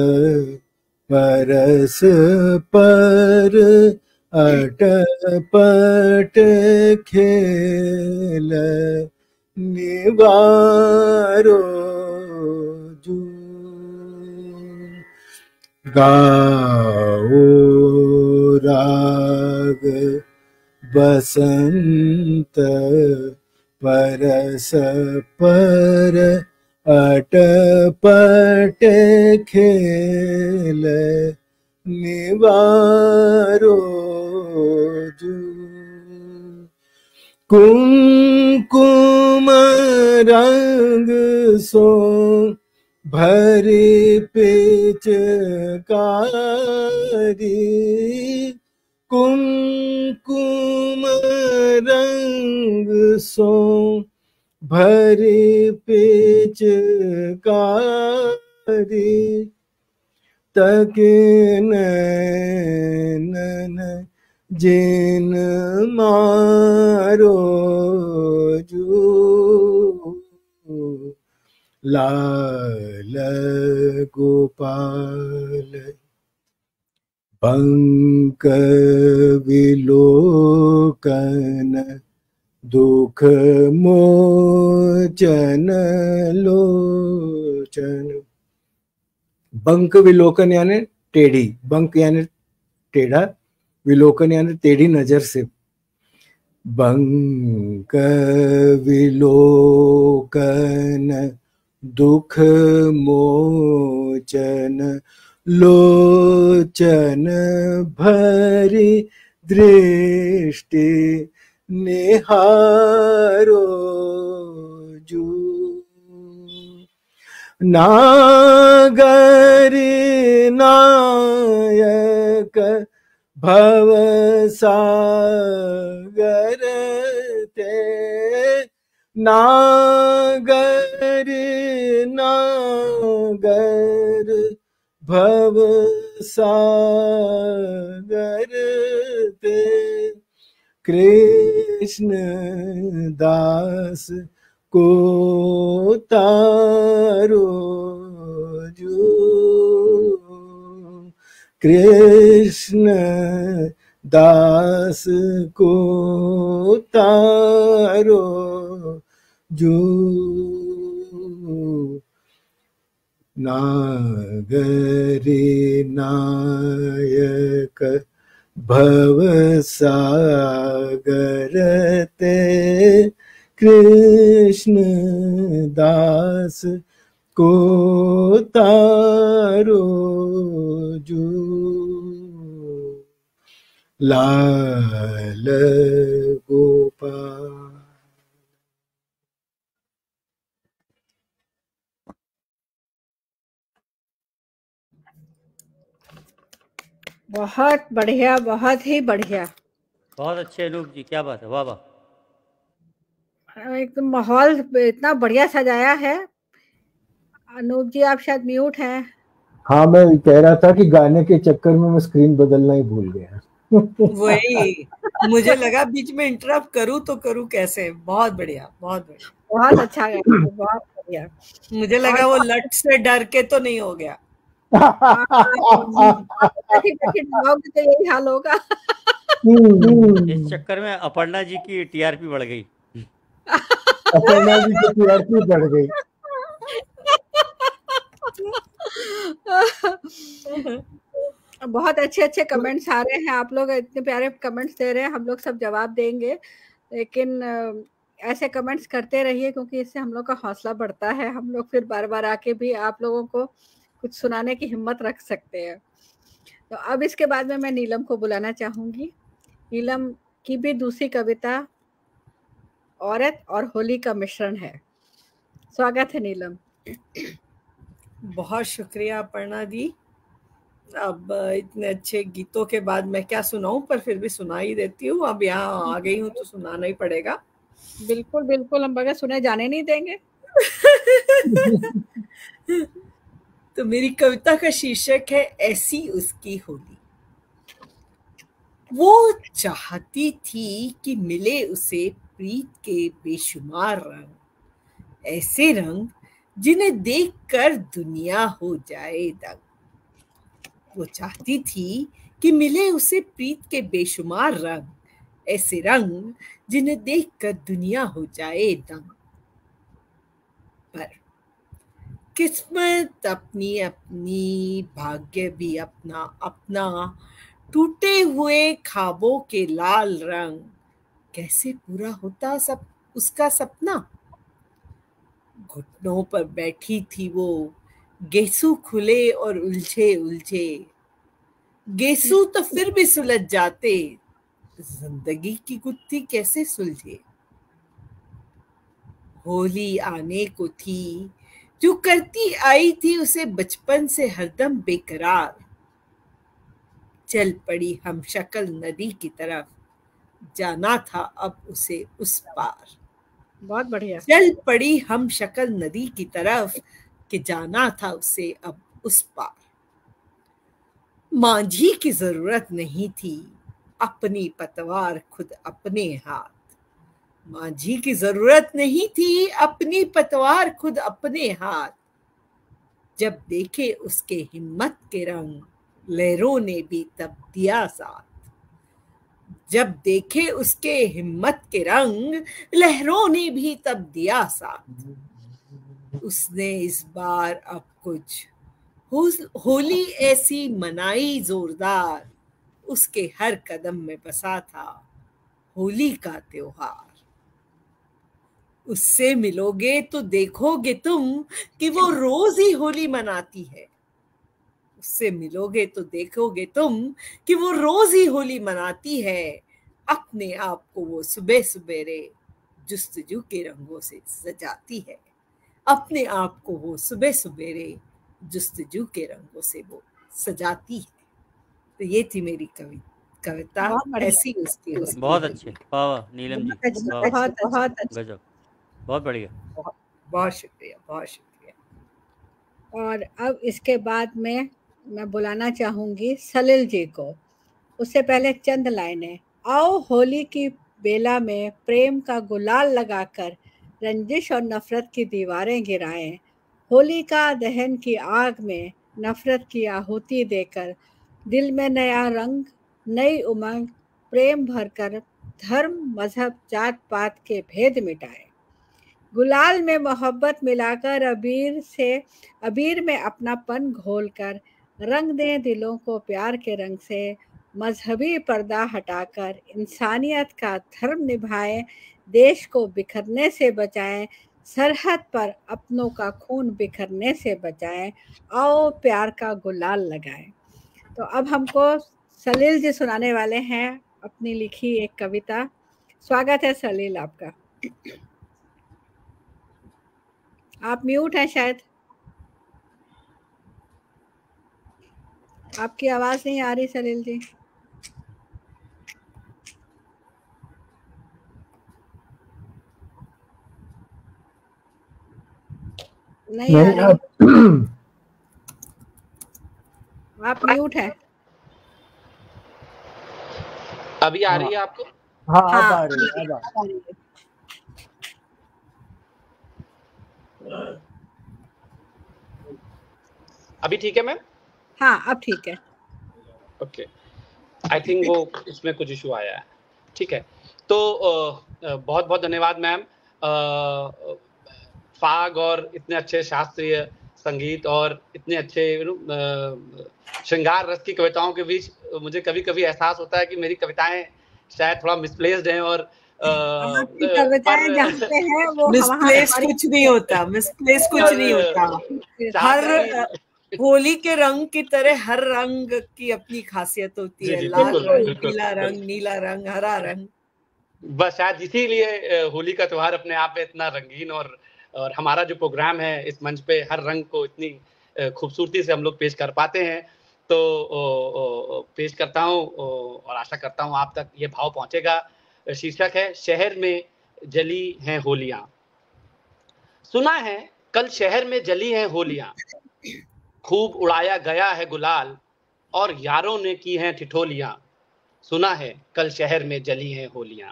Speaker 3: परस पर अटपट खेल निवारो जू, गाओ राग बसंत परस पर अटपट खेल निवारो जू, कुमकुम रंग सो भरी पिचकारी, कुमकुम रंग सो भरी पिचकारी, तके नैनन जिन मारो जू, लाल गोपाल पंक विलोकन दुख मोचन लोचन। बंक विलोकन यानी टेढ़ी, बंक यानी टेढ़ा, विलोकन यानी टेढ़ी नजर से। बंक विलोकन दुख मोचन लोचन भरी दृष्टि निहारो जू। नागरी नायक भव सागर ते, नागरी नागर भव सागर ते, कृष्ण दास को तारो जो। कृष्ण दास को तारो जो। नागरी नायक भव सागर ते, कृष्ण दास को तारो जो। लाल गोपाल।
Speaker 2: बहुत बढ़िया, बहुत ही बढ़िया,
Speaker 5: बहुत अच्छे अनूप जी, क्या बात है, वाह वाह।
Speaker 2: एकदम माहौल इतना बढ़िया सजाया है। अनूप जी आप शायद म्यूट हैं।
Speaker 3: हाँ, मैं कह रहा था कि गाने के चक्कर में मैं स्क्रीन बदलना ही भूल गया।
Speaker 1: वही मुझे लगा बीच में इंटरप्ट करूं तो करूं कैसे। बहुत बढ़िया, बहुत बढ़िया,
Speaker 2: बहुत अच्छा गाया, बहुत बढ़िया।
Speaker 1: मुझे लगा वो लट से डर के तो नहीं हो गया।
Speaker 2: तो यही हाल होगा।
Speaker 5: इस चक्कर में अपर्णा जी की टीआरपी बढ़ गई।
Speaker 3: अपर्णा जी की टीआरपी बढ़ गई।
Speaker 2: बहुत अच्छे अच्छे कमेंट्स आ रहे हैं, आप लोग इतने प्यारे कमेंट्स दे रहे हैं, हम लोग सब जवाब देंगे, लेकिन ऐसे कमेंट्स करते रहिए क्योंकि इससे हम लोग का हौसला बढ़ता है। हम लोग फिर बार बार आके भी आप लोगों को कुछ सुनाने की हिम्मत रख सकते हैं। तो अब इसके बाद में मैं नीलम को बुलाना चाहूंगी। नीलम की भी दूसरी कविता औरत और होली का मिश्रण है। स्वागत है नीलम।
Speaker 1: बहुत शुक्रिया अपर्णा दी। अब इतने अच्छे गीतों के बाद मैं क्या सुनाऊं, पर फिर भी सुना ही देती हूँ। अब यहाँ आ गई हूँ तो सुनाना ही पड़ेगा।
Speaker 2: बिल्कुल बिल्कुल, हम बगैर सुने जाने नहीं देंगे।
Speaker 1: तो मेरी कविता का शीर्षक है ऐसी उसकी होली। वो चाहती थी कि मिले उसे प्रीत के बेशुमार रंग, ऐसे रंग जिन्हें देखकर दुनिया हो जाए दंग। वो चाहती थी कि मिले उसे प्रीत के बेशुमार रंग, ऐसे रंग जिन्हें देखकर दुनिया हो जाए दंग। पर किस्मत अपनी अपनी, भाग्य भी अपना अपना, टूटे हुए ख्वाबों के लाल रंग, कैसे पूरा होता सब उसका सपना। घुटनों पर बैठी थी वो, गेसू खुले और उलझे उलझे, गेसू तो फिर भी सुलझ जाते, जिंदगी की गुत्थी कैसे सुलझे। होली आने को थी जो करती आई थी उसे बचपन से हरदम बेकरार, चल पड़ी हम शक्ल नदी की तरफ, जाना था अब उसे उस पार।
Speaker 2: बहुत बढ़िया।
Speaker 1: चल पड़ी हम शक्ल नदी की तरफ कि जाना था उसे अब उस पार। मांझी की जरूरत नहीं थी, अपनी पतवार खुद अपने हाथ। मांझी की जरूरत नहीं थी, अपनी पतवार खुद अपने हाथ। जब देखे उसके हिम्मत के रंग, लहरों ने भी तब दिया साथ। जब देखे उसके हिम्मत के रंग, लहरों ने भी तब दिया साथ। उसने इस बार अब कुछ होली ऐसी मनाई जोरदार, उसके हर कदम में बसा था होली का त्योहार। उससे मिलोगे तो देखोगे तुम कि वो रोज ही होली मनाती है। उससे मिलोगे तो देखोगे तुम कि वो रोज ही होली मनाती है। अपने आप को वो सुबह सुबेरे जुस्तजू के रंगों से सजाती है। अपने आप को वो सुबह सुबेरे जुस्तजू के रंगों से वो सजाती है। तो ये थी मेरी कवि कविता। ऐसी उसकी होती
Speaker 5: बहुत
Speaker 1: है।
Speaker 5: अच्छे, वाह वाह नीलम जी, वाह,
Speaker 2: बहुत बहुत अच्छा।
Speaker 5: गजब, बहुत बढ़िया।
Speaker 1: बहुत बहुत शुक्रिया, बहुत शुक्रिया।
Speaker 2: और अब इसके बाद में मैं बुलाना चाहूंगी सलील जी को। उससे पहले चंद लाइनें। आओ होली की बेला में प्रेम का गुलाल लगाकर रंजिश और नफरत की दीवारें गिराएं। होली का दहन की आग में नफरत की आहुति देकर दिल में नया रंग, नई उमंग, प्रेम भरकर धर्म, मजहब, जात पात के भेद मिटाएं। गुलाल में मोहब्बत मिलाकर अबीर से अबीर में अपनापन घोलकर रंग दें दिलों को प्यार के रंग से। मजहबी पर्दा हटाकर इंसानियत का धर्म निभाएं। देश को बिखरने से बचाएं। सरहद पर अपनों का खून बिखरने से बचाएं। आओ प्यार का गुलाल लगाएं। तो अब हमको सलील जी सुनाने वाले हैं अपनी लिखी एक कविता। स्वागत है सलील आपका। आप म्यूट हैं शायद, आपकी आवाज नहीं आ रही सलील जी। नहीं, नहीं आ रही, आप म्यूट हैं।
Speaker 6: अभी आ रही है आपको?
Speaker 3: हाँ, हाँ अब आ रही है, अब आ रही है।
Speaker 6: अभी ठीक है मैम?
Speaker 2: हाँ अब ठीक है।
Speaker 6: ओके, आई थिंक वो इसमें कुछ इशू आया है। ठीक है, तो बहुत बहुत धन्यवाद मैम। फाग और इतने अच्छे शास्त्रीय संगीत और इतने अच्छे श्रृंगार रस की कविताओं के बीच मुझे कभी कभी एहसास होता है कि मेरी कविताएं शायद थोड़ा मिसप्लेस्ड हैं। और
Speaker 2: कविताएं जहाँ पे हैं वो
Speaker 1: मिसप्लेस कुछ नहीं होता, मिसप्लेस कुछ नहीं होता। हर होली के रंग की तरह हर रंग की अपनी खासियत होती है। लाल रंग, पीला रंग, नीला रंग, हरा रंग।
Speaker 6: बस शायद इसीलिए होली का त्योहार अपने आप में इतना रंगीन और और हमारा जो प्रोग्राम है इस मंच पे हर रंग को इतनी खूबसूरती से हम लोग पेश कर पाते हैं। तो ओ, ओ, पेश करता हूँ और आशा करता हूँ आप तक ये भाव पहुंचेगा। शीर्षक है शहर में जली हैं होलियां। सुना है कल शहर में जली हैं होलियां, खूब उड़ाया गया है गुलाल और यारों ने की हैं ठिठोलियां। सुना है कल शहर में जली हैं होलियां,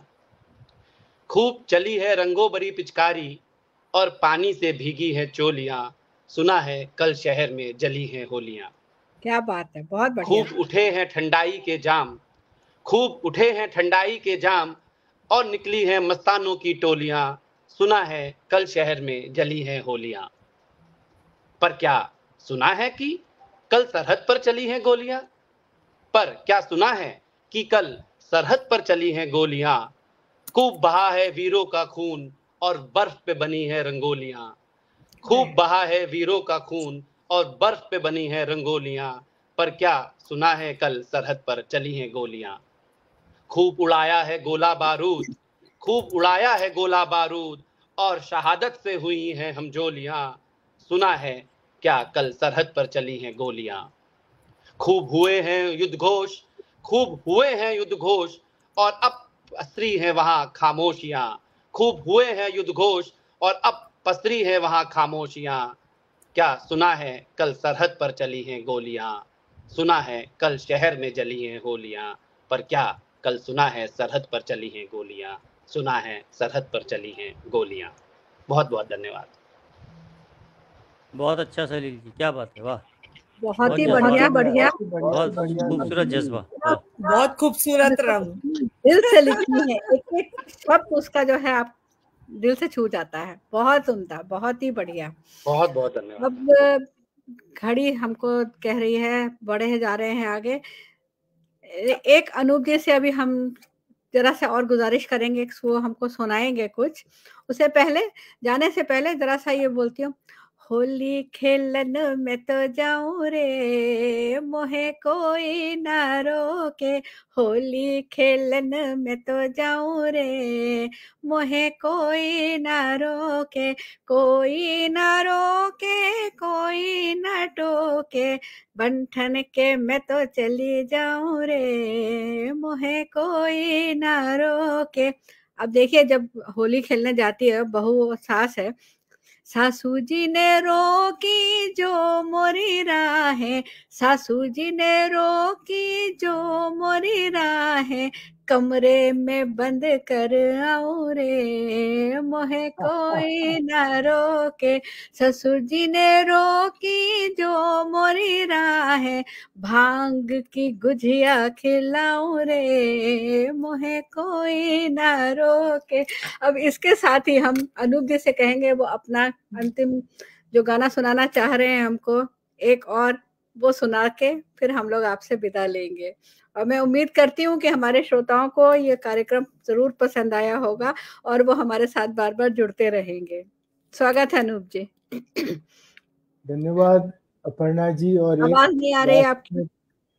Speaker 6: खूब चली है रंगों भरी पिचकारी और पानी से भीगी है चोलियां। सुना है कल शहर में जली हैं होलियां।
Speaker 2: क्या बात है, बहुत बढ़िया।
Speaker 6: खूब उठे हैं ठंडाई के जाम, खूब उठे हैं ठंडाई के जाम और निकली हैं मस्तानों की टोलियां। सुना है कल शहर में जली हैं होलियां। पर क्या सुना है कि कल सरहद पर चली हैं गोलियां? पर क्या सुना है कि कल सरहद पर चली हैं गोलियां? खूब बहा है वीरों का खून और बर्फ पे बनी है रंगोलियां। खूब बहा है वीरों का खून और बर्फ पे बनी है रंगोलियां। पर क्या सुना है कल सरहद पर चली हैं गोलियां? खूब उड़ाया है गोला बारूद, खूब उड़ाया है गोला बारूद और शहादत से हुई हैं हमजोलियां। सुना है क्या कल सरहद पर चली हैं गोलियां? खूब हुए हैं युद्ध घोष, खूब हुए हैं युद्ध घोष और अब पसरी हैं वहां खामोशियां। खूब हुए हैं युद्ध घोष और अब पसरी हैं वहां खामोशियां। क्या सुना है कल सरहद पर चली हैं गोलियां? सुना है कल शहर में जली हैं होलियां। पर क्या कल सुना है सरहद पर चली हैं गोलियां? सुना है सरहद पर चली हैं गोलियां। बहुत बहुत धन्यवाद।
Speaker 5: बहुत अच्छा सलील जी, क्या बात है, वाह।
Speaker 2: बहुत ही
Speaker 5: बहुत
Speaker 2: बढ़िया बढ़िया
Speaker 5: बहुत खूबसूरत जज्बा, बहुत
Speaker 1: बहुत खूबसूरत रंग,
Speaker 2: दिल से लिखी है, एक एक शब्द उसका जो है आप दिल से छू जाता है। बहुत उम्दा, बहुत ही बढ़िया।
Speaker 6: बहुत बहुत धन्यवाद।
Speaker 2: अब घड़ी हमको कह रही है बढ़े जा रहे हैं आगे। ए- एक अनूप जी से अभी हम जरा से और गुजारिश करेंगे, वो हमको सुनाएंगे कुछ। उससे पहले जाने से पहले जरा सा ये बोलती हूँ, होली खेलन में तो जाऊं रे मोहे कोई ना रोके, होली खेलन में तो जाऊं रे मोहे कोई ना रोके, कोई ना रोके कोई ना टोके, बंठन के मैं तो चली जाऊं रे मोहे कोई ना रोके। अब देखिए, जब होली खेलने जाती है बहू सास है, सासू जी ने रोकी जो मोरी राहें, सासू जी ने रोकी जो मोरी राहें, कमरे में बंद कर आऊं रे मोहे कोई ना रोके, ससुर जी ने रोकी जो मोरी राहें, भांग की गुजिया खिलाऊं रे मोहे कोई ना रोके। अब इसके साथ ही हम अनूप जी से कहेंगे वो अपना अंतिम जो गाना सुनाना चाह रहे हैं हमको, एक और वो सुना के फिर हम लोग आपसे विदा लेंगे। और मैं उम्मीद करती हूँ कि हमारे श्रोताओं को ये कार्यक्रम जरूर पसंद आया होगा और वो हमारे साथ बार बार जुड़ते रहेंगे। स्वागत है अनूप जी।
Speaker 3: धन्यवाद अपर्णा जी। और
Speaker 2: आवाज नहीं आ रही आपकी,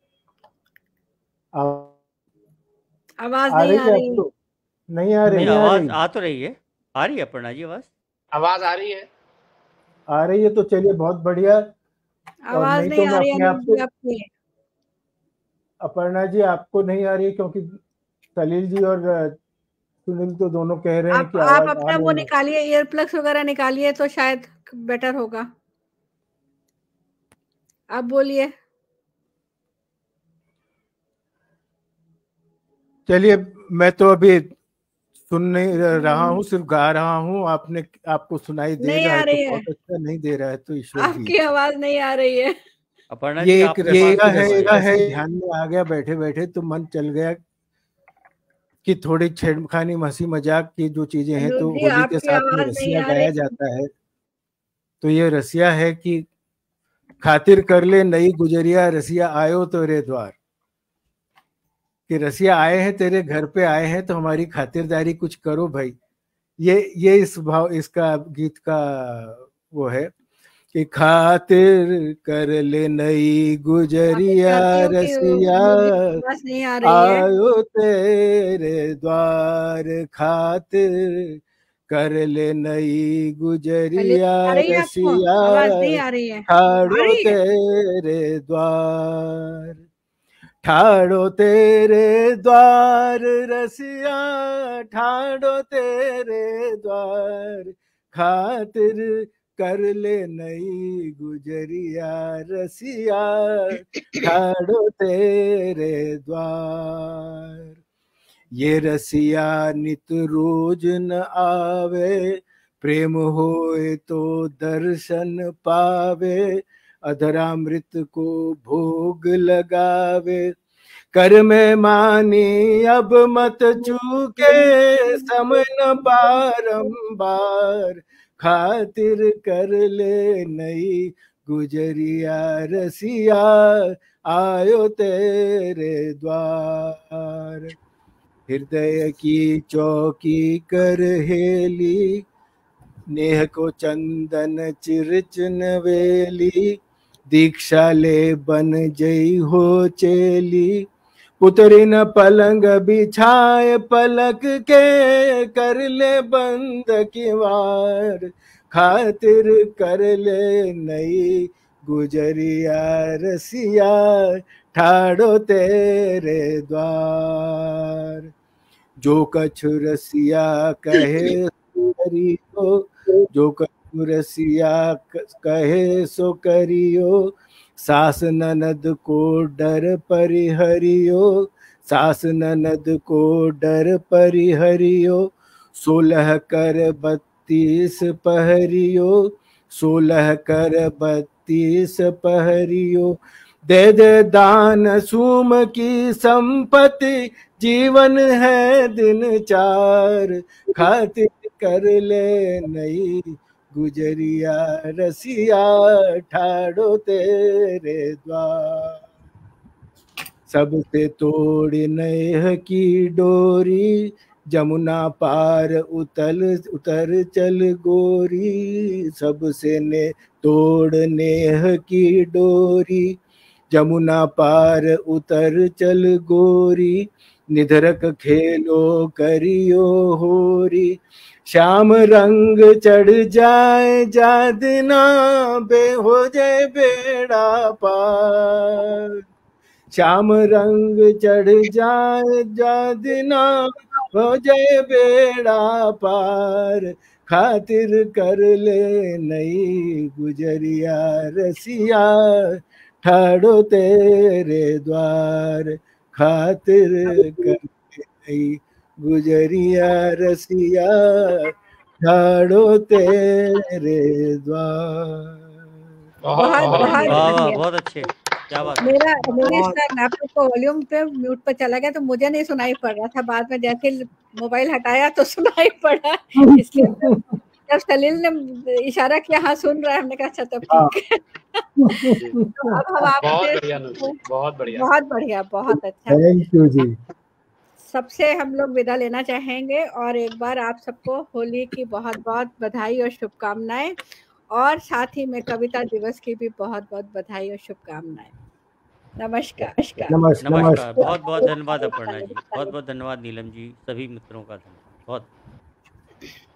Speaker 2: आवाज नहीं आ रही है।
Speaker 3: नहीं आ रही,
Speaker 5: आवाज आ तो रही है, आ रही है अपर्णा जी आवाज?
Speaker 6: आवाज आ रही है,
Speaker 3: आ रही है तो चलिए बहुत बढ़िया।
Speaker 2: आवाज नहीं, नहीं
Speaker 3: तो
Speaker 2: आ रही है
Speaker 3: आपसे
Speaker 2: आपकी।
Speaker 3: अपर्णा जी आपको नहीं आ रही क्योंकि सलील जी और सुनील तो दोनों कह रहे हैं
Speaker 2: आप,
Speaker 3: कि
Speaker 2: आप
Speaker 3: आवाज
Speaker 2: अपना वो निकालिए, ईयर प्लग्स वगैरह निकालिए तो शायद बेटर होगा। आप बोलिए।
Speaker 3: चलिए, मैं तो अभी सुन नहीं रहा हूँ, सिर्फ गा रहा हूँ। आपने आपको सुनाई दे रहा है तो बहुत अच्छा, नहीं दे रहा है तो ईश्वर की
Speaker 2: आपकी आवाज नहीं आ रही है।
Speaker 5: अपर्णा
Speaker 3: ये
Speaker 5: जी
Speaker 3: एक रसिया है, है ध्यान में आ गया बैठे बैठे, तो मन चल गया कि थोड़ी छेड़खानी हंसी मजाक की जो चीजें हैं तो होली के साथ में रसिया गाया जाता है। तो ये रसिया है कि खातिर कर ले नई गुजरिया, रसिया आयो तो रे द्वार, कि रसिया आए हैं तेरे घर पे आए हैं तो हमारी खातिरदारी कुछ करो भाई। ये ये इस भाव इसका गीत का वो है कि खातिर कर ले नई गुजरिया, रसिया आयो तेरे द्वार, खातिर कर ले नई गुजरिया, रसिया ठाड़ो तेरे द्वार, ठाड़ो तेरे द्वार, रसिया ठाड़ो तेरे द्वार, खातिर कर ले नई गुजरिया, रसिया ठाड़ो तेरे द्वार। ये रसिया नित रोज न आवे, प्रेम होए तो दर्शन पावे, अधरामृत को भोग लगावे, कर में मानी अब मत चूके, समय न बारंबार, खातिर कर ले नई गुजरिया, रसिया आयो तेरे द्वार। हृदय की चौकी कर हेली, नेह को चंदन चिरचन वेली, दीक्षा ले बन जई हो चेली, पुतरी न पलंग बिछाए पलक के, कर ले बंद किवार, खातिर कर ले नई गुजरिया, रसिया ठाड़ो तेरे द्वार। जो कछु रसिया कहे करियो, जो कछु रसिया कहे सो करियो, सास ननद को डर परिहरियो, सास ननद को डर परिहरियो, सोलह कर बत्तीस पहरियो, सोलह कर बत्तीस तीस पहरियो, दे दे दान सूम की संपत्ति, जीवन है दिन चार, खातिर कर ले नई गुजरिया रसिया, ठाड़ो तेरे द्वार। सबसे तोड़ नेह की डोरी, जमुना पार उतल उतर चल गोरी, सबसे ने तोड़ नेह की डोरी, जमुना पार उतर चल गोरी, निधरक खेलो करियो होरी, श्याम रंग चढ़ जाए जादना, बे हो जाए बेड़ा पार, श्याम रंग चढ़ जाए जादना, हो जाए बेड़ा पार, खातिर कर ले नई गुजरिया रसिया, ठाड़ो तेरे द्वार, खातिर कर ले नई गुजरिया रसिया, ठाड़ो तेरे द्वार।
Speaker 2: बहुत बहुत
Speaker 5: वाह वाह
Speaker 2: बढ़िया।
Speaker 5: बहुत अच्छे, क्या बात है।
Speaker 2: मेरा मेरे लैपटॉप को वॉल्यूम पे म्यूट पे चला गया तो मुझे नहीं सुनाई पड़ रहा था, बाद में जैसे मोबाइल हटाया तो सुनाई पड़ा, इसलिए जब सलील ने इशारा किया हाँ सुन रहा है, हमने कहा अच्छा तब ठीक है। तो अब हम
Speaker 6: बहुत
Speaker 2: आपसे
Speaker 6: बढ़िया अनुज, बहुत बढ़िया।
Speaker 2: बहुत बढ़िया, बहुत अच्छा।
Speaker 3: थैंक यू जी।
Speaker 2: सबसे हम लोग विदा लेना चाहेंगे और एक बार आप सबको होली की बहुत बहुत बधाई और शुभकामनाएं, और साथ ही में कविता दिवस की भी बहुत बहुत बधाई और शुभकामनाएं। नमस्कार।
Speaker 3: नमस्कार
Speaker 5: नमस्कार, बहुत बहुत धन्यवाद अपर्णा जी, बहुत बहुत धन्यवाद नीलम जी, सभी मित्रों का धन्यवाद बहुत।